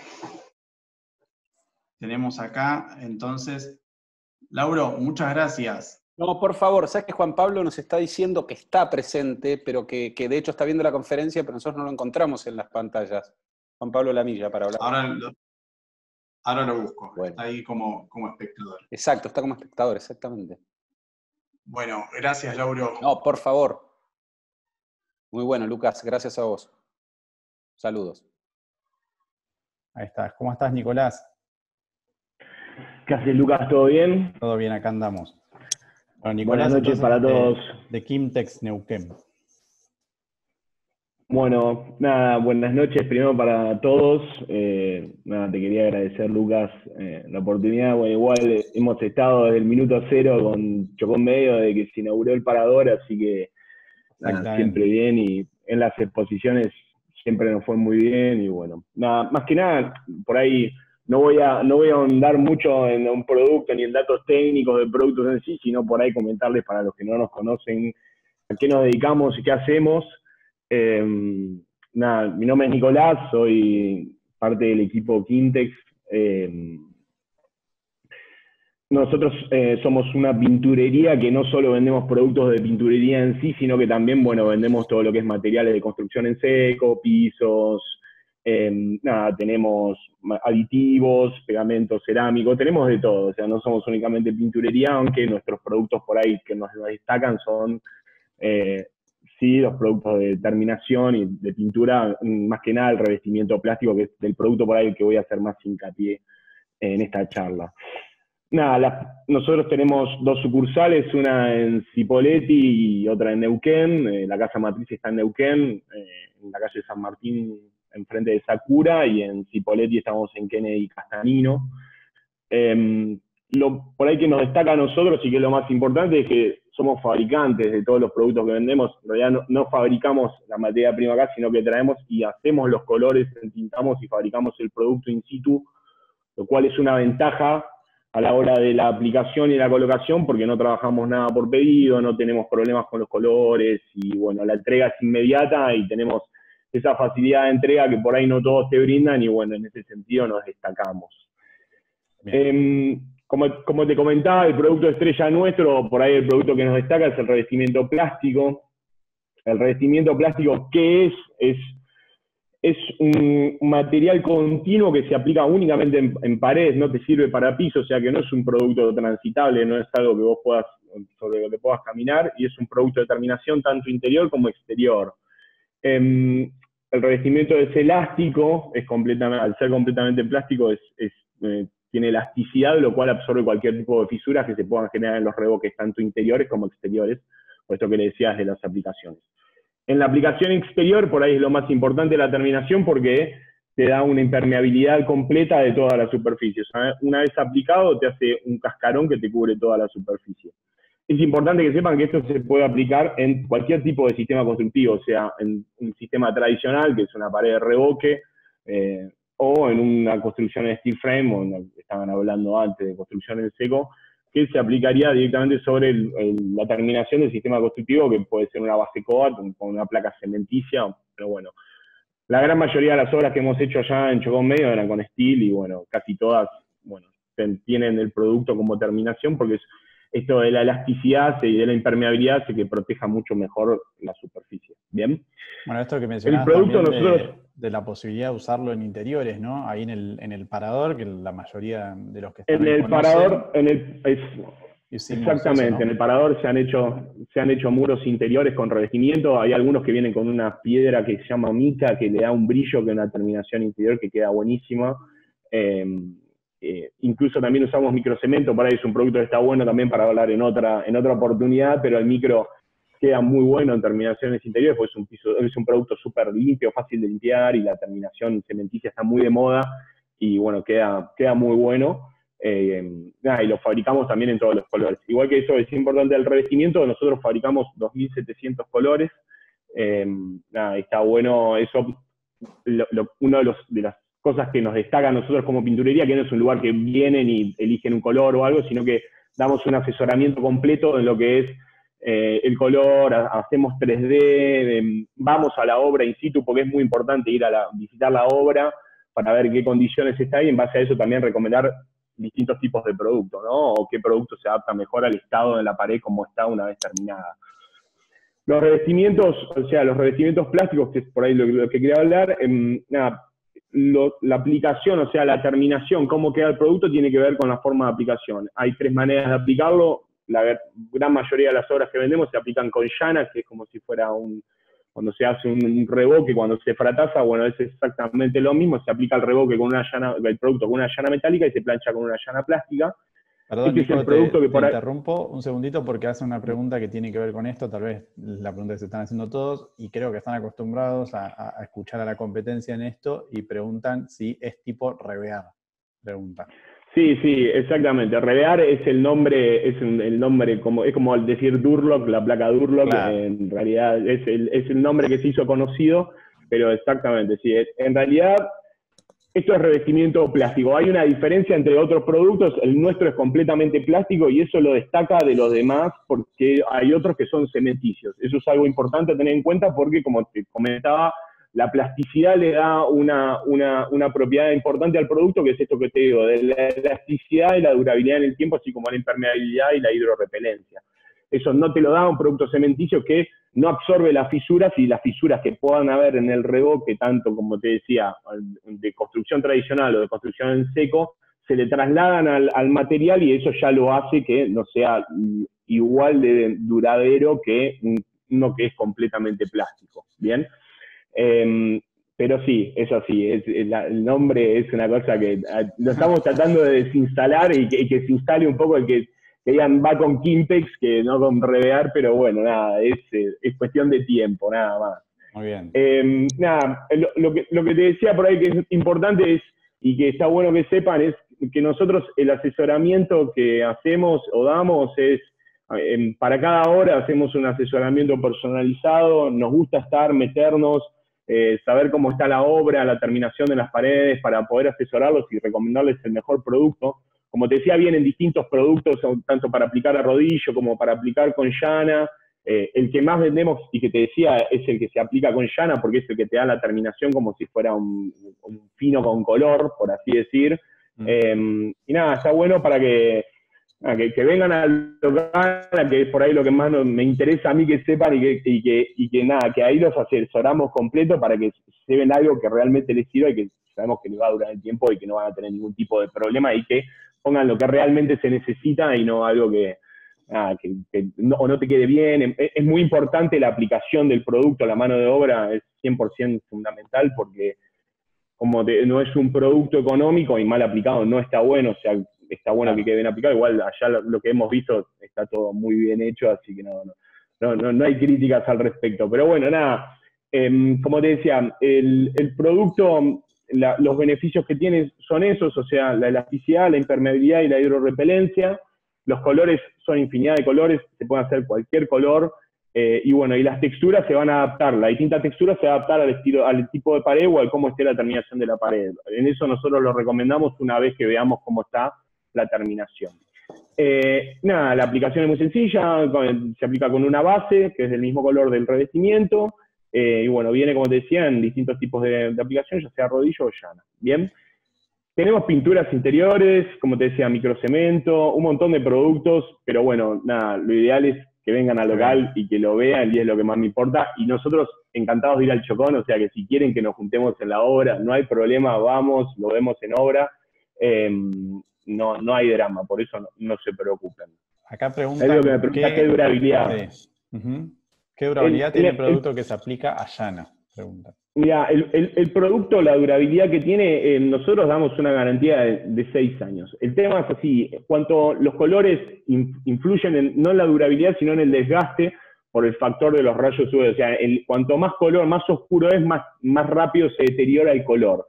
Tenemos acá, entonces, Lauro, muchas gracias. No, por favor, sabes que Juan Pablo nos está diciendo que está presente, pero que, que de hecho está viendo la conferencia, pero nosotros no lo encontramos en las pantallas. Juan Pablo Lamilla, para hablar. Ahora lo, ahora lo busco, bueno. Está ahí como, como espectador. Exacto, está como espectador, exactamente. Bueno, gracias, Lauro. No, por favor. Muy bueno, Lucas, gracias a vos. Saludos. Ahí estás. ¿Cómo estás, Nicolás? ¿Qué haces, Lucas? ¿Todo bien? Todo bien, acá andamos. Bueno, Nicolás, buenas noches para todos. De, de Kimtex Neuquén. Bueno, nada, buenas noches primero para todos. Eh, nada, te quería agradecer, Lucas, eh, la oportunidad. Bueno, igual eh, hemos estado desde el minuto cero con Chocón Medio, de que se inauguró el parador, así que nada, siempre bien. Y en las exposiciones siempre nos fue muy bien. Y bueno, nada, más que nada, por ahí no voy a, no voy a ahondar mucho en un producto ni en datos técnicos de productos en sí, sino por ahí comentarles para los que no nos conocen a qué nos dedicamos y qué hacemos. Eh, nada, mi nombre es Nicolás, soy parte del equipo Kimtex. Eh, nosotros eh, somos una pinturería que no solo vendemos productos de pinturería en sí, sino que también, bueno, vendemos todo lo que es materiales de construcción en seco, pisos, eh, nada, tenemos aditivos, pegamentos cerámicos, tenemos de todo. O sea, no somos únicamente pinturería, aunque nuestros productos por ahí que nos destacan son... Eh, sí, los productos de terminación y de pintura, más que nada el revestimiento plástico, que es del producto por ahí el que voy a hacer más hincapié en esta charla. Nada, la, nosotros tenemos dos sucursales, una en Cipolletti y otra en Neuquén. Eh, la casa matriz está en Neuquén, eh, en la calle San Martín, enfrente de Sakura, y en Cipolletti estamos en Kennedy y Castanino. Eh, lo, por ahí que nos destaca a nosotros y que es lo más importante es que somos fabricantes de todos los productos que vendemos. En realidad no, no fabricamos la materia prima acá, sino que traemos y hacemos los colores, entintamos y fabricamos el producto in situ, lo cual es una ventaja a la hora de la aplicación y la colocación, porque no trabajamos nada por pedido, no tenemos problemas con los colores, y bueno, la entrega es inmediata y tenemos esa facilidad de entrega que por ahí no todos te brindan, y bueno, en ese sentido nos destacamos. Eh, como, como te comentaba, el producto estrella nuestro, por ahí el producto que nos destaca es el revestimiento plástico. El revestimiento plástico, ¿qué es? Es, es un material continuo que se aplica únicamente en, en paredes, no te sirve para piso, o sea que no es un producto transitable, no es algo que vos puedas, sobre lo que puedas caminar, y es un producto de terminación tanto interior como exterior. Eh, el revestimiento es elástico, es completamente, al ser completamente plástico, es, es, eh, tiene elasticidad, lo cual absorbe cualquier tipo de fisuras que se puedan generar en los revoques, tanto interiores como exteriores, por esto que le decías de las aplicaciones. En la aplicación exterior, por ahí es lo más importante la terminación, porque te da una impermeabilidad completa de toda la superficie. O sea, una vez aplicado, te hace un cascarón que te cubre toda la superficie. Es importante que sepan que esto se puede aplicar en cualquier tipo de sistema constructivo, o sea, en un sistema tradicional, que es una pared de revoque, eh, o en una construcción en steel frame, o en, estaban hablando antes de construcción en seco, que se aplicaría directamente sobre el, el, la terminación del sistema constructivo, que puede ser una base coat, con una placa cementicia, pero bueno. La gran mayoría de las obras que hemos hecho allá en Chocón Medio eran con steel, y bueno, casi todas, bueno, tienen el producto como terminación, porque es, esto de la elasticidad y de la impermeabilidad hace que proteja mucho mejor la superficie. ¿Bien? Bueno, esto que mencionabas el producto también nosotros, de, de la posibilidad de usarlo en interiores, ¿no? Ahí en el, en el parador, que la mayoría de los que están en ahí el conocen, parador, en el, es, exactamente, eso, ¿no? En el parador se han, hecho, se han hecho muros interiores con revestimiento. Hay algunos que vienen con una piedra que se llama mica, que le da un brillo, que una terminación interior que queda buenísima. Eh, Eh, incluso también usamos microcemento, para ahí es un producto que está bueno también para hablar en otra, en otra oportunidad, pero el micro queda muy bueno en terminaciones interiores, porque es un, piso, es un producto súper limpio, fácil de limpiar, y la terminación cementicia está muy de moda, y bueno, queda, queda muy bueno. Eh, nada, y lo fabricamos también en todos los colores. Igual que eso es importante el revestimiento, nosotros fabricamos dos mil setecientos colores. Eh, nada, está bueno eso, lo, lo, uno de, los, de las cosas que nos destaca a nosotros como pinturería, que no es un lugar que vienen y eligen un color o algo, sino que damos un asesoramiento completo en lo que es eh, el color, hacemos tres D, eh, vamos a la obra in situ, porque es muy importante ir a la, visitar la obra para ver qué condiciones está, y en base a eso también recomendar distintos tipos de productos, ¿no? O qué producto se adapta mejor al estado de la pared como está una vez terminada. Los revestimientos, o sea, los revestimientos plásticos, que es por ahí lo, lo que quería hablar, eh, nada, Lo, la aplicación, o sea, la terminación, cómo queda el producto, tiene que ver con la forma de aplicación. Hay tres maneras de aplicarlo. La gran mayoría de las obras que vendemos se aplican con llana, que es como si fuera un, cuando se hace un, un revoque, cuando se frataza, bueno, es exactamente lo mismo. Se aplica el revoque con una llana, el producto con una llana metálica, y se plancha con una llana plástica. Perdón, este Nico, es el producto te, que por te ahí... interrumpo un segundito porque hace una pregunta que tiene que ver con esto, tal vez la pregunta que se están haciendo todos, y creo que están acostumbrados a, a escuchar a la competencia en esto, y preguntan si es tipo revear. Pregunta. Sí, sí, exactamente. Revear es el nombre, es el nombre, como, es como al decir Durlock, la placa Durlock, claro. En realidad es el, es el nombre que se hizo conocido, pero exactamente, sí. En realidad, esto es revestimiento plástico. Hay una diferencia entre otros productos, el nuestro es completamente plástico, y eso lo destaca de los demás, porque hay otros que son cementicios. Eso es algo importante a tener en cuenta, porque como te comentaba, la plasticidad le da una, una, una propiedad importante al producto, que es esto que te digo, de la elasticidad y la durabilidad en el tiempo, así como la impermeabilidad y la hidrorrepelencia. Eso no te lo da un producto cementicio que no absorbe las fisuras, y las fisuras que puedan haber en el revoque, tanto como te decía, de construcción tradicional o de construcción en seco, se le trasladan al, al material, y eso ya lo hace que no sea igual de duradero que uno que es completamente plástico. ¿Bien? Eh, pero sí, eso sí, es, el, el nombre es una cosa que lo estamos tratando de desinstalar, y que, y que se instale un poco el que, que digan va con Kimpex, que no con Revear, pero bueno, nada, es, es cuestión de tiempo, nada más. Muy bien. Eh, nada, lo, lo, que, lo que te decía por ahí que es importante es, y que está bueno que sepan, es que nosotros el asesoramiento que hacemos o damos es, eh, para cada hora hacemos un asesoramiento personalizado, nos gusta estar, meternos, Eh, saber cómo está la obra, la terminación de las paredes, para poder asesorarlos y recomendarles el mejor producto. Como te decía, vienen distintos productos, tanto para aplicar a rodillo como para aplicar con llana. Eh, el que más vendemos, y que te decía, es el que se aplica con llana, porque es el que te da la terminación como si fuera un, un fino con color, por así decir. Mm. Eh, y nada, está bueno para que, nada, que, que vengan al local, que es por ahí lo que más no, me interesa a mí que sepan y que, y que, y que nada, que ahí los asesoramos completo para que se ven algo que realmente les sirva y que sabemos que les va a durar el tiempo y que no van a tener ningún tipo de problema y que pongan lo que realmente se necesita y no algo que, nada, que, que no, o no te quede bien. Es, es muy importante la aplicación del producto, la mano de obra es cien por ciento fundamental porque como te, no es un producto económico y mal aplicado no está bueno, o sea, está bueno que quede bien aplicado, igual allá lo, lo que hemos visto está todo muy bien hecho, así que no, no, no, no hay críticas al respecto. Pero bueno, nada, eh, como te decía, el, el producto, la, los beneficios que tiene son esos, o sea, la elasticidad, la impermeabilidad y la hidrorrepelencia. Los colores son infinidad de colores, se puede hacer cualquier color. Eh, y bueno, y las texturas se van a adaptar, la distinta textura se va a adaptar al, estilo, al tipo de pared o al cómo esté la terminación de la pared. En eso nosotros lo recomendamos una vez que veamos cómo está la terminación. Eh, nada, la aplicación es muy sencilla, se aplica con una base, que es del mismo color del revestimiento, eh, y bueno, viene, como te decía, en distintos tipos de, de aplicación, ya sea rodillo o llana. Bien. Tenemos pinturas interiores, como te decía, microcemento, un montón de productos, pero bueno, nada, lo ideal es que vengan al local y que lo vean, y es lo que más me importa. Y nosotros encantados de ir al Chocón, o sea que si quieren que nos juntemos en la obra, no hay problema, vamos, lo vemos en obra. Eh, no, no hay drama, por eso no, no se preocupen. Acá preguntan, es lo que me pregunta, ¿qué, ¿qué durabilidad? Sí. Uh-huh. ¿Qué durabilidad el, tiene el, el producto el, que se aplica a llana? Pregunta. Mira, el, el, el producto, la durabilidad que tiene, eh, nosotros damos una garantía de, de seis años. El tema es así, cuanto los colores in, influyen en, no en la durabilidad, sino en el desgaste por el factor de los rayos U V. O sea, el, cuanto más color, más oscuro es, más, más rápido se deteriora el color.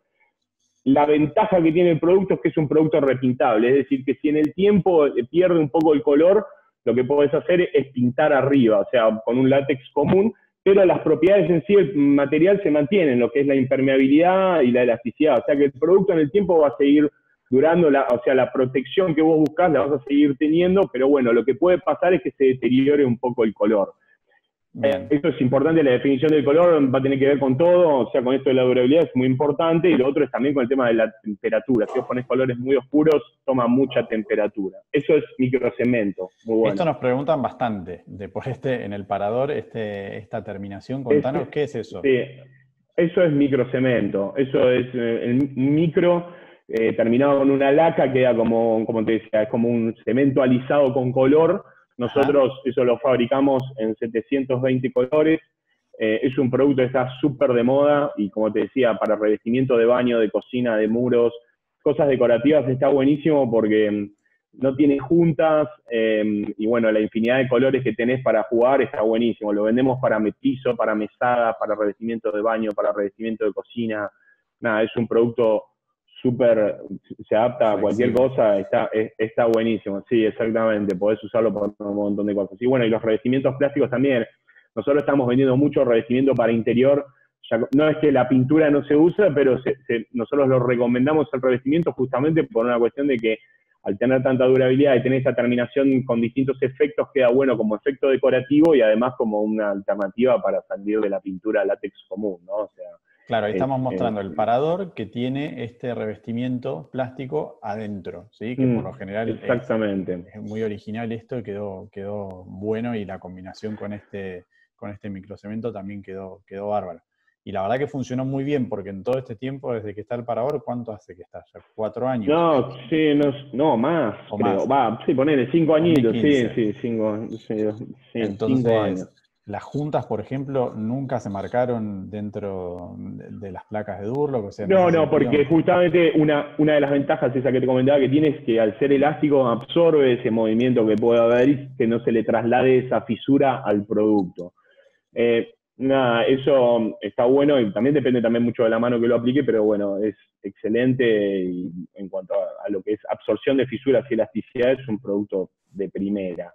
La ventaja que tiene el producto es que es un producto repintable, es decir, que si en el tiempo pierde un poco el color, lo que podés hacer es pintar arriba, o sea, con un látex común, pero las propiedades en sí del material se mantienen, lo que es la impermeabilidad y la elasticidad. O sea que el producto en el tiempo va a seguir durando, la, o sea, la protección que vos buscás la vas a seguir teniendo, pero bueno, lo que puede pasar es que se deteriore un poco el color. Bien. Esto es importante, la definición del color va a tener que ver con todo, o sea, con esto de la durabilidad es muy importante, y lo otro es también con el tema de la temperatura. Si vos pones colores muy oscuros, toma mucha temperatura. Eso es microcemento, muy bueno. Esto nos preguntan bastante, de por este, en el parador, este, esta terminación, contanos, este, ¿qué es eso? Sí, eso es microcemento, eso es eh, el micro, eh, terminado con una laca, queda como, como te decía, es como un cemento alisado con color. Nosotros Ajá. eso lo fabricamos en setecientos veinte colores, eh, es un producto que está súper de moda y como te decía, para revestimiento de baño, de cocina, de muros, cosas decorativas está buenísimo porque no tiene juntas eh, y bueno, la infinidad de colores que tenés para jugar está buenísimo. Lo vendemos para piso, para mesada, para revestimiento de baño, para revestimiento de cocina. Nada, es un producto súper, se adapta a cualquier cosa, está, está buenísimo. Sí, exactamente, podés usarlo para un montón de cosas. Y bueno, y los revestimientos plásticos también. Nosotros estamos vendiendo mucho revestimiento para interior. Ya, no es que la pintura no se usa, pero se, se, nosotros lo recomendamos el revestimiento justamente por una cuestión de que al tener tanta durabilidad y tener esa terminación con distintos efectos, queda bueno como efecto decorativo y además como una alternativa para salir de la pintura látex común, ¿no? O sea, claro, ahí estamos mostrando eh, el parador que tiene este revestimiento plástico adentro, ¿sí? Que mm, por lo general exactamente. Es, es muy original esto y quedó, quedó bueno, y la combinación con este, con este microcemento también quedó, quedó bárbaro. Y la verdad que funcionó muy bien, porque en todo este tiempo, desde que está el parador, ¿cuánto hace que está? ¿Ya cuatro años? No, sí, no, no más, o creo. Más. Va, sí, ponele cinco añitos, sí, sí, cinco, sí, sí, Entonces, cinco años. Las juntas, por ejemplo, nunca se marcaron dentro de, de las placas de Durlock. O sea, no, no, porque justamente una, una de las ventajas, esa que te comentaba, que tiene es que al ser elástico absorbe ese movimiento que puede haber y que no se le traslade esa fisura al producto. Eh, nada, eso está bueno y también depende también mucho de la mano que lo aplique, pero bueno, es excelente y en cuanto a, a lo que es absorción de fisuras y elasticidad, es un producto de primera.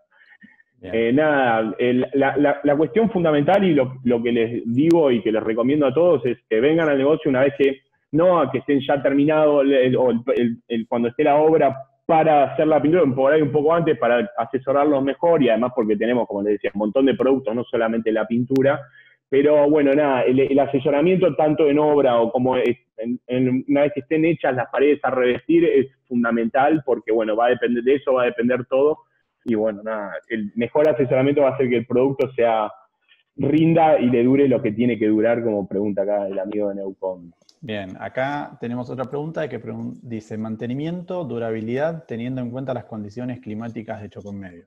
Eh, nada, el, la, la, la cuestión fundamental y lo, lo que les digo y que les recomiendo a todos es que vengan al negocio una vez que, no a que estén ya terminados el, el, el, el, cuando esté la obra para hacer la pintura, por ahí un poco antes para asesorarlos mejor y además porque tenemos, como les decía, un montón de productos, no solamente la pintura, Pero bueno, nada, el, el asesoramiento tanto en obra o como es, en, en, una vez que estén hechas las paredes a revestir es fundamental porque, bueno, va a depender de eso, va a depender todo. Y bueno, nada, el mejor asesoramiento va a ser que el producto sea rinda y le dure lo que tiene que durar, como pregunta acá el amigo de Neucom. Bien, acá tenemos otra pregunta que pregun- dice, mantenimiento, durabilidad, teniendo en cuenta las condiciones climáticas de Chocó-en-Medio.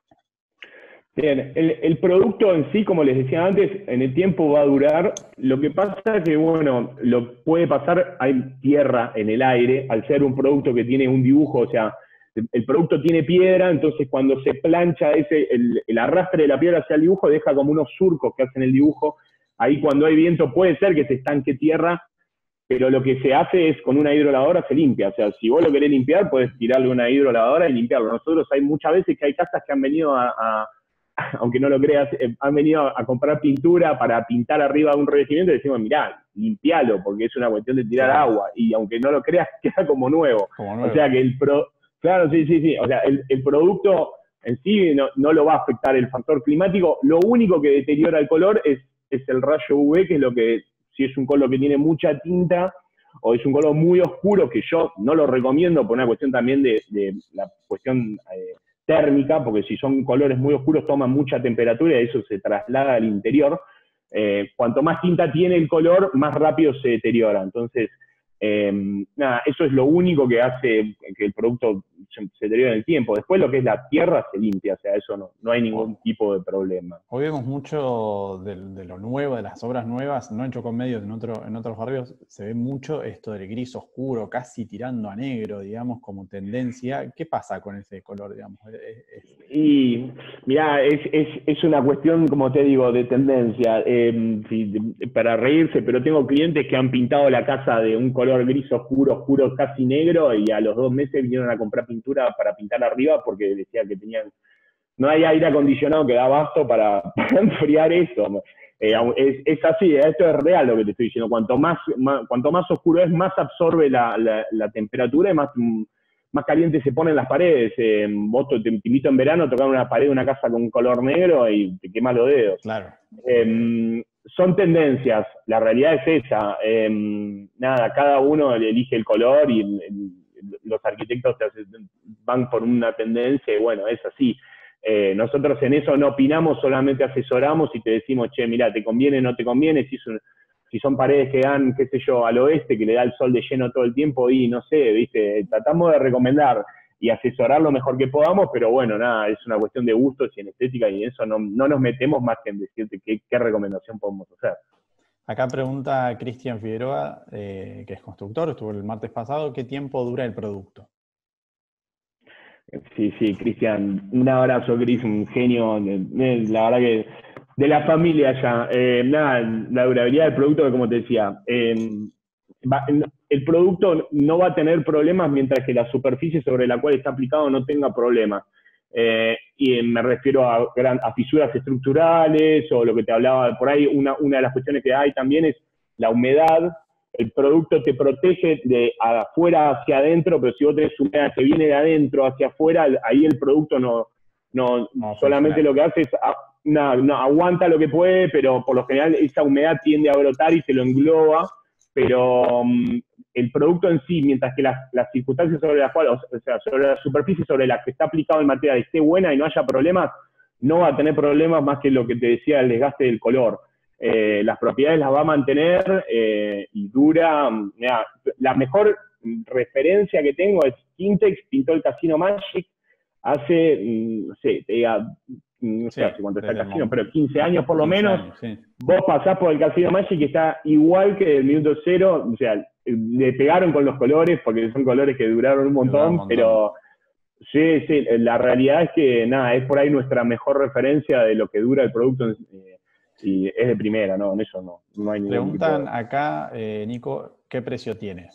Bien, el, el producto en sí, como les decía antes, en el tiempo va a durar. Lo que pasa es que, bueno, lo puede pasar, hay tierra en el aire, al ser un producto que tiene un dibujo, o sea, el, el producto tiene piedra, entonces cuando se plancha ese, el, el arrastre de la piedra hacia el dibujo, deja como unos surcos que hacen el dibujo. Ahí cuando hay viento puede ser que se estanque tierra, pero lo que se hace es con una hidrolavadora se limpia. O sea, si vos lo querés limpiar, podés tirarle una hidrolavadora y limpiarlo. Nosotros hay muchas veces que hay casas que han venido a, a aunque no lo creas, eh, han venido a comprar pintura para pintar arriba de un revestimiento y decimos, mirá, limpialo, porque es una cuestión de tirar claro. agua, y aunque no lo creas, queda como nuevo. Como nuevo. O sea que el pro, claro, sí, sí, sí, o sea, el, el producto en sí no, no lo va a afectar el factor climático, lo único que deteriora el color es, es el rayo U V, que es lo que, si es un color que tiene mucha tinta, o es un color muy oscuro, que yo no lo recomiendo por una cuestión también de, de la cuestión eh, térmica, porque si son colores muy oscuros toman mucha temperatura y eso se traslada al interior. Eh, cuanto más tinta tiene el color, más rápido se deteriora. Entonces, eh, nada, eso es lo único que hace que el producto se, se deteriore en el tiempo. Después lo que es la tierra se limpia, o sea, eso no, no hay ningún tipo de problema. Hoy vemos mucho de, de lo nuevo, de las obras nuevas, no en Chocó-en-Medio, en, otro, en otros barrios, se ve mucho esto del gris oscuro, casi tirando a negro, digamos, como tendencia. ¿Qué pasa con ese color, digamos? Es, es... Y, mirá, es, es, es una cuestión, como te digo, de tendencia, eh, sí, para reírse, pero tengo clientes que han pintado la casa de un color gris oscuro, oscuro, casi negro, y a los dos meses vinieron a comprar pintura para pintar arriba porque decía que tenían, no hay aire acondicionado que da abasto para, para enfriar eso. Eh, es, es así, esto es real lo que te estoy diciendo. Cuanto más, más, cuanto más oscuro es, más absorbe la, la, la temperatura y más, más caliente se ponen las paredes. Eh, vos te, te invito en verano a tocar una pared de una casa con un color negro y te quemas los dedos. Claro. Eh, son tendencias, la realidad es esa. Eh, nada, cada uno elige el color y el, el, los arquitectos van por una tendencia y bueno, es así. Eh, nosotros en eso no opinamos, solamente asesoramos y te decimos, che, mira, te conviene, no te conviene, si son, si son paredes que dan, qué sé yo, al oeste, que le da el sol de lleno todo el tiempo y no sé, viste, tratamos de recomendar y asesorar lo mejor que podamos, pero bueno, nada, es una cuestión de gustos y en estética y en eso no, no nos metemos más que en decirte qué, qué recomendación podemos hacer. Acá pregunta Cristian Figueroa, eh, que es constructor, estuvo el martes pasado, ¿qué tiempo dura el producto? Sí, sí, Cristian, un abrazo, Cris, un genio, la verdad que de la familia ya. Eh, nada, la durabilidad del producto, que como te decía, eh, va, el producto no va a tener problemas mientras que la superficie sobre la cual está aplicado no tenga problemas. Eh, y me refiero a, gran, a fisuras estructurales o lo que te hablaba por ahí, una, una de las cuestiones que hay también es la humedad. El producto te protege de afuera hacia adentro, pero si vos tenés humedad que viene de adentro hacia afuera, ahí el producto no, no, no solamente lo que hace es, no, no, aguanta lo que puede, pero por lo general esa humedad tiende a brotar y se lo engloba, pero um, el producto en sí, mientras que las, las circunstancias sobre las cuales, o sea, sobre la superficie sobre la que está aplicado el material esté buena y no haya problemas, no va a tener problemas más que lo que te decía, el desgaste del color. Eh, las propiedades las va a mantener eh, y dura. Mirá, la mejor referencia que tengo es Quintex, pintó el Casino Magic hace, no sé, te diga, no sé sí, hace cuánto está el casino, pero quince años por lo menos. Años, sí. Vos pasás por el Casino Magic y está igual que el minuto cero, o sea, le pegaron con los colores porque son colores que duraron un montón, un montón. Pero sí, sí, la realidad es que nada, es por ahí nuestra mejor referencia de lo que dura el producto. Eh, Y es de primera, ¿no? En eso no, no hay ningún Preguntan tipo de... acá, eh, Nico, ¿qué precio tiene?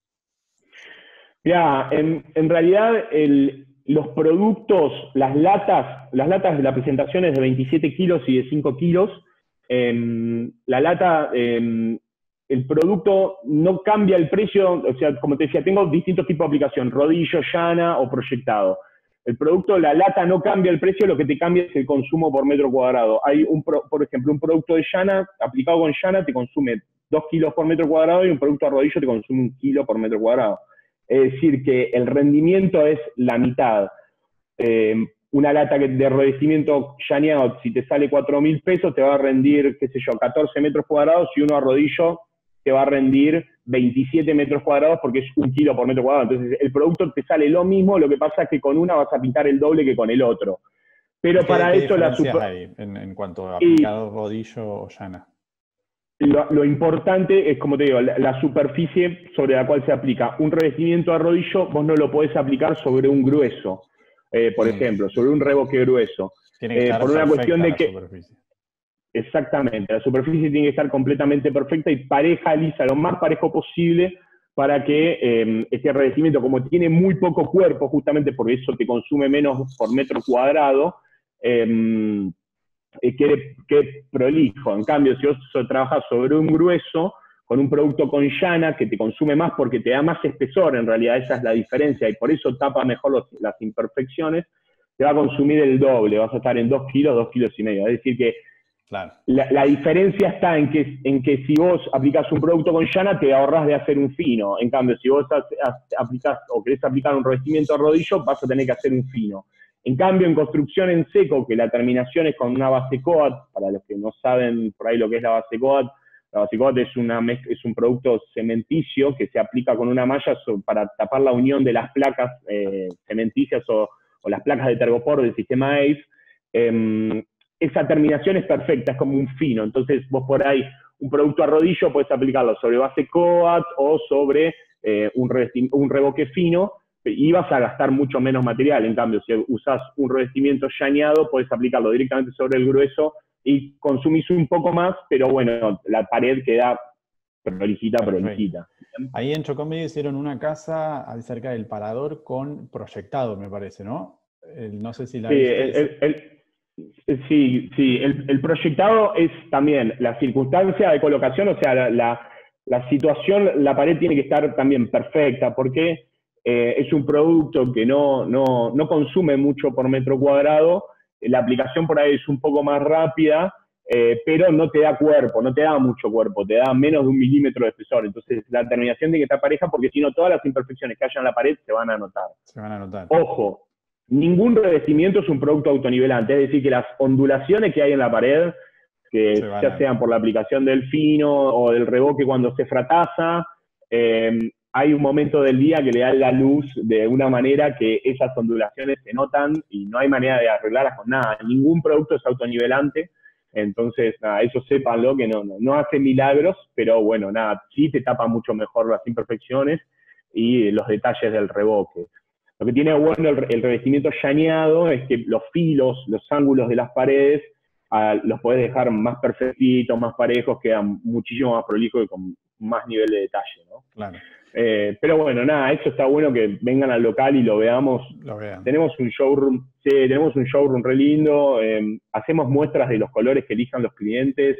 Mirá, en, en realidad el, los productos, las latas, las latas de la presentación es de veintisiete kilos y de cinco kilos. Eh, la lata, eh, el producto no cambia el precio, o sea, como te decía, tengo distintos tipos de aplicación, rodillo, llana o proyectado. El producto, la lata no cambia el precio, lo que te cambia es el consumo por metro cuadrado. Hay, un pro, por ejemplo, un producto de llana, aplicado con llana, te consume dos kilos por metro cuadrado y un producto a rodillo te consume un kilo por metro cuadrado. Es decir, que el rendimiento es la mitad. Eh, una lata de revestimiento llaneado, si te sale cuatro mil pesos, te va a rendir, qué sé yo, catorce metros cuadrados, y uno a rodillo te va a rendir veintisiete metros cuadrados porque es un kilo por metro cuadrado. Entonces, el producto te sale lo mismo, lo que pasa es que con una vas a pintar el doble que con el otro. Pero ¿Qué, para qué eso la diferencias super... hay en, en cuanto a aplicado rodillo o llana? Lo, lo importante es, como te digo, la, la superficie sobre la cual se aplica. Un revestimiento a rodillo, vos no lo podés aplicar sobre un grueso, eh, por mm. ejemplo, sobre un revoque grueso. Tiene que estar eh, por una cuestión de que... superficie. Exactamente, la superficie tiene que estar completamente perfecta y pareja, lisa, lo más parejo posible para que eh, este revestimiento, como tiene muy poco cuerpo, justamente porque eso te consume menos por metro cuadrado, eh, quede, quede prolijo. En cambio, si vos trabajas sobre un grueso, con un producto con llana, que te consume más porque te da más espesor, en realidad esa es la diferencia, y por eso tapa mejor los, las imperfecciones, te va a consumir el doble, vas a estar en dos kilos, dos kilos y medio. Es decir que claro. La, la diferencia está en que, en que si vos aplicás un producto con llana, te ahorrás de hacer un fino. En cambio, si vos aplicás o querés aplicar un revestimiento a rodillo, vas a tener que hacer un fino. En cambio, en construcción en seco, que la terminación es con una base coat, para los que no saben por ahí lo que es la base coat, la base coat es, una, es un producto cementicio que se aplica con una malla para tapar la unión de las placas eh, cementicias o, o las placas de tergopor del sistema A C E. Eh, esa terminación es perfecta, es como un fino. Entonces vos por ahí, un producto a rodillo, puedes aplicarlo sobre base coat o sobre eh, un, un revoque fino, y vas a gastar mucho menos material. En cambio, si usás un revestimiento llaneado, puedes aplicarlo directamente sobre el grueso y consumís un poco más, pero bueno, la pared queda prolijita, prolijita. Ahí en Chocombe hicieron una casa cerca del Parador con proyectado, me parece, ¿no? El, no sé si la sí, viste. El, el, el, Sí, sí, el, el proyectado es también la circunstancia de colocación, o sea, la, la, la situación, la pared tiene que estar también perfecta, porque eh, es un producto que no, no, no consume mucho por metro cuadrado, la aplicación por ahí es un poco más rápida, eh, pero no te da cuerpo, no te da mucho cuerpo, te da menos de un milímetro de espesor. Entonces la terminación tiene que estar pareja, porque si no todas las imperfecciones que haya en la pared se van a notar. Se van a notar. Ojo. Ningún revestimiento es un producto autonivelante, es decir, que las ondulaciones que hay en la pared, que se ya a... sean por la aplicación del fino o del revoque cuando se frataza, eh, hay un momento del día que le da la luz de una manera que esas ondulaciones se notan y no hay manera de arreglarlas con nada. Ningún producto es autonivelante, entonces, nada, eso sépanlo, que no, no, no hace milagros, pero bueno, nada, sí te tapa mucho mejor las imperfecciones y los detalles del revoque. Lo que tiene bueno el, el revestimiento llaneado es que los filos, los ángulos de las paredes, uh, los podés dejar más perfectitos, más parejos, quedan muchísimo más prolijos y con más nivel de detalle, ¿no? Claro. Eh, pero bueno, nada, eso está bueno que vengan al local y lo veamos. Lo vean. Tenemos un showroom, sí, tenemos un showroom re lindo, eh, hacemos muestras de los colores que elijan los clientes,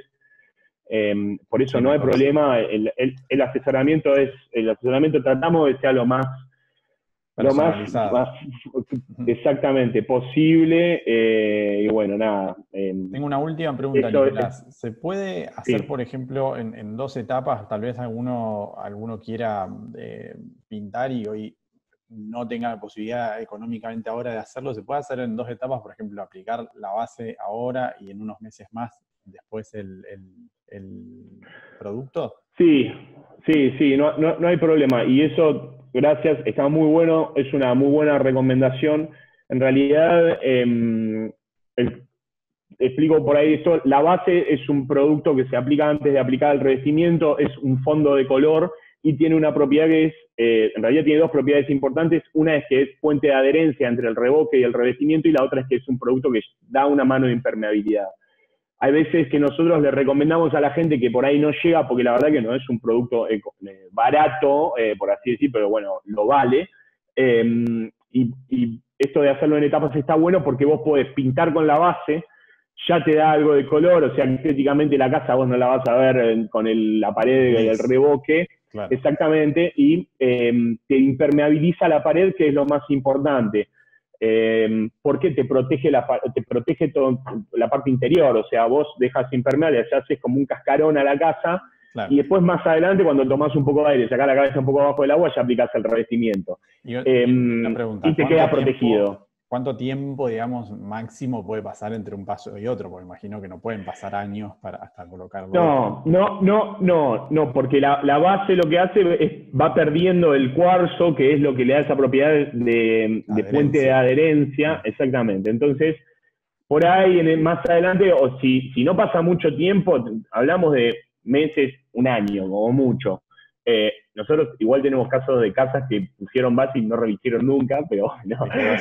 eh, por eso sí, no hay problema, el, el, el asesoramiento es, el asesoramiento tratamos de que sea lo más lo más, más exactamente posible, eh, y bueno, nada. Eh, Tengo una última pregunta, Nicolás. ¿Se puede hacer, sí. por ejemplo, en, en dos etapas? Tal vez alguno, alguno quiera eh, pintar y hoy no tenga la posibilidad económicamente ahora de hacerlo. ¿Se puede hacer en dos etapas? Por ejemplo, aplicar la base ahora y en unos meses más después el, el, el producto. Sí, sí, sí, no, no, no hay problema. Y eso... Gracias, está muy bueno, es una muy buena recomendación. En realidad, eh, el, explico por ahí esto, la base es un producto que se aplica antes de aplicar el revestimiento, es un fondo de color y tiene una propiedad que es, eh, en realidad tiene dos propiedades importantes. Una es que es fuente de adherencia entre el revoque y el revestimiento, y la otra es que es un producto que da una mano de impermeabilidad. Hay veces que nosotros le recomendamos a la gente que por ahí no llega, porque la verdad que no es un producto eh, barato, eh, por así decir, pero bueno, lo vale. Eh, y, y esto de hacerlo en etapas está bueno porque vos podés pintar con la base, ya te da algo de color, o sea, estéticamente la casa vos no la vas a ver eh, con el, la pared y el revoque, claro. Exactamente, y eh, te impermeabiliza la pared, que es lo más importante. Eh, porque te protege, la, te protege todo, la parte interior, o sea, vos dejas impermeable, ya haces como un cascarón a la casa, claro. Y después más adelante, cuando tomás un poco de aire, sacás la cabeza un poco abajo del agua, ya aplicás el revestimiento. Y, eh, y, pregunta, y te queda protegido. Tiempo, ¿Cuánto tiempo, digamos, máximo puede pasar entre un paso y otro? Porque imagino que no pueden pasar años para hasta colocarlo. No, no, no, no, no, porque la, la base lo que hace es va perdiendo el cuarzo, que es lo que le da esa propiedad de, de puente de adherencia, exactamente. Entonces, por ahí, en el, más adelante, o si, si no pasa mucho tiempo, hablamos de meses, un año, como mucho. Eh, nosotros igual tenemos casos de casas que pusieron base y no revistieron nunca, pero no,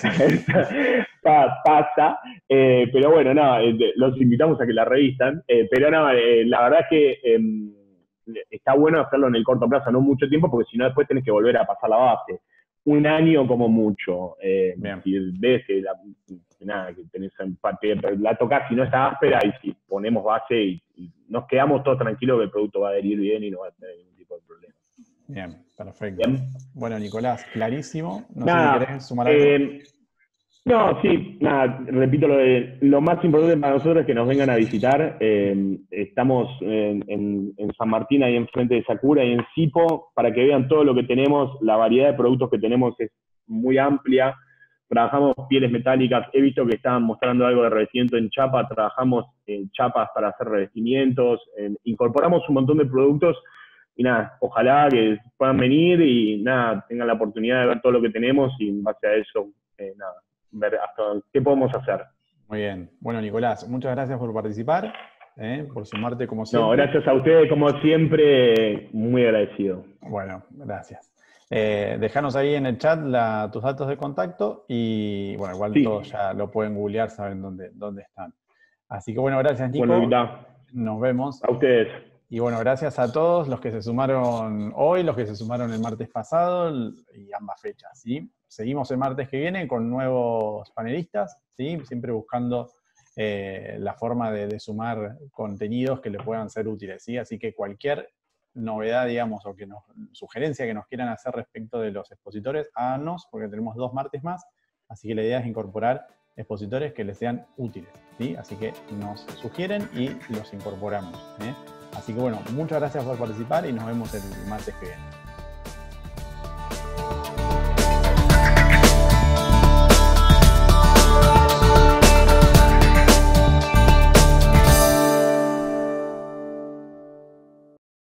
pasa. Eh, pero bueno, no, eh, los invitamos a que la revistan. Eh, pero no, eh, la verdad es que eh, está bueno hacerlo en el corto plazo, no mucho tiempo, porque si no después tenés que volver a pasar la base. Un año como mucho. Eh, si ves que la, nada, que tenés empate, la tocás si no está áspera y si ponemos base y, y nos quedamos todos tranquilos que el producto va a adherir bien y no va a tener ningún tipo de problema. Bien, perfecto. Bien. Bueno, Nicolás, clarísimo. No nada, sé si querés sumar algo. Eh, no, sí, nada, repito, lo, de, lo más importante para nosotros es que nos vengan a visitar. Eh, estamos en, en, en San Martín, ahí enfrente de Sakura y en Sipo, para que vean todo lo que tenemos. La variedad de productos que tenemos es muy amplia. Trabajamos pieles metálicas. He visto que estaban mostrando algo de revestimiento en chapa. Trabajamos en chapas para hacer revestimientos. Eh, incorporamos un montón de productos. Y nada, ojalá que puedan venir y nada, tengan la oportunidad de ver todo lo que tenemos y en base a eso, eh, nada, ver hasta qué podemos hacer. Muy bien. Bueno, Nicolás, muchas gracias por participar, eh, por sumarte como siempre. No, gracias a ustedes, como siempre, muy agradecido. Bueno, gracias. Eh, dejanos ahí en el chat la, tus datos de contacto y, bueno, igual sí. Todos ya lo pueden googlear, saben dónde, dónde están. Así que, bueno, gracias, Nico. Bueno, nos vemos. A ustedes. Y bueno, gracias a todos los que se sumaron hoy, los que se sumaron el martes pasado y ambas fechas, ¿sí? Seguimos el martes que viene con nuevos panelistas, ¿sí? Siempre buscando eh, la forma de, de sumar contenidos que les puedan ser útiles, ¿sí? Así que cualquier novedad, digamos, o que nos, sugerencia que nos quieran hacer respecto de los expositores, háganos, porque tenemos dos martes más, así que la idea es incorporar expositores que les sean útiles, ¿sí? Así que nos sugieren y los incorporamos, ¿eh? Así que bueno, muchas gracias por participar y nos vemos el martes que viene.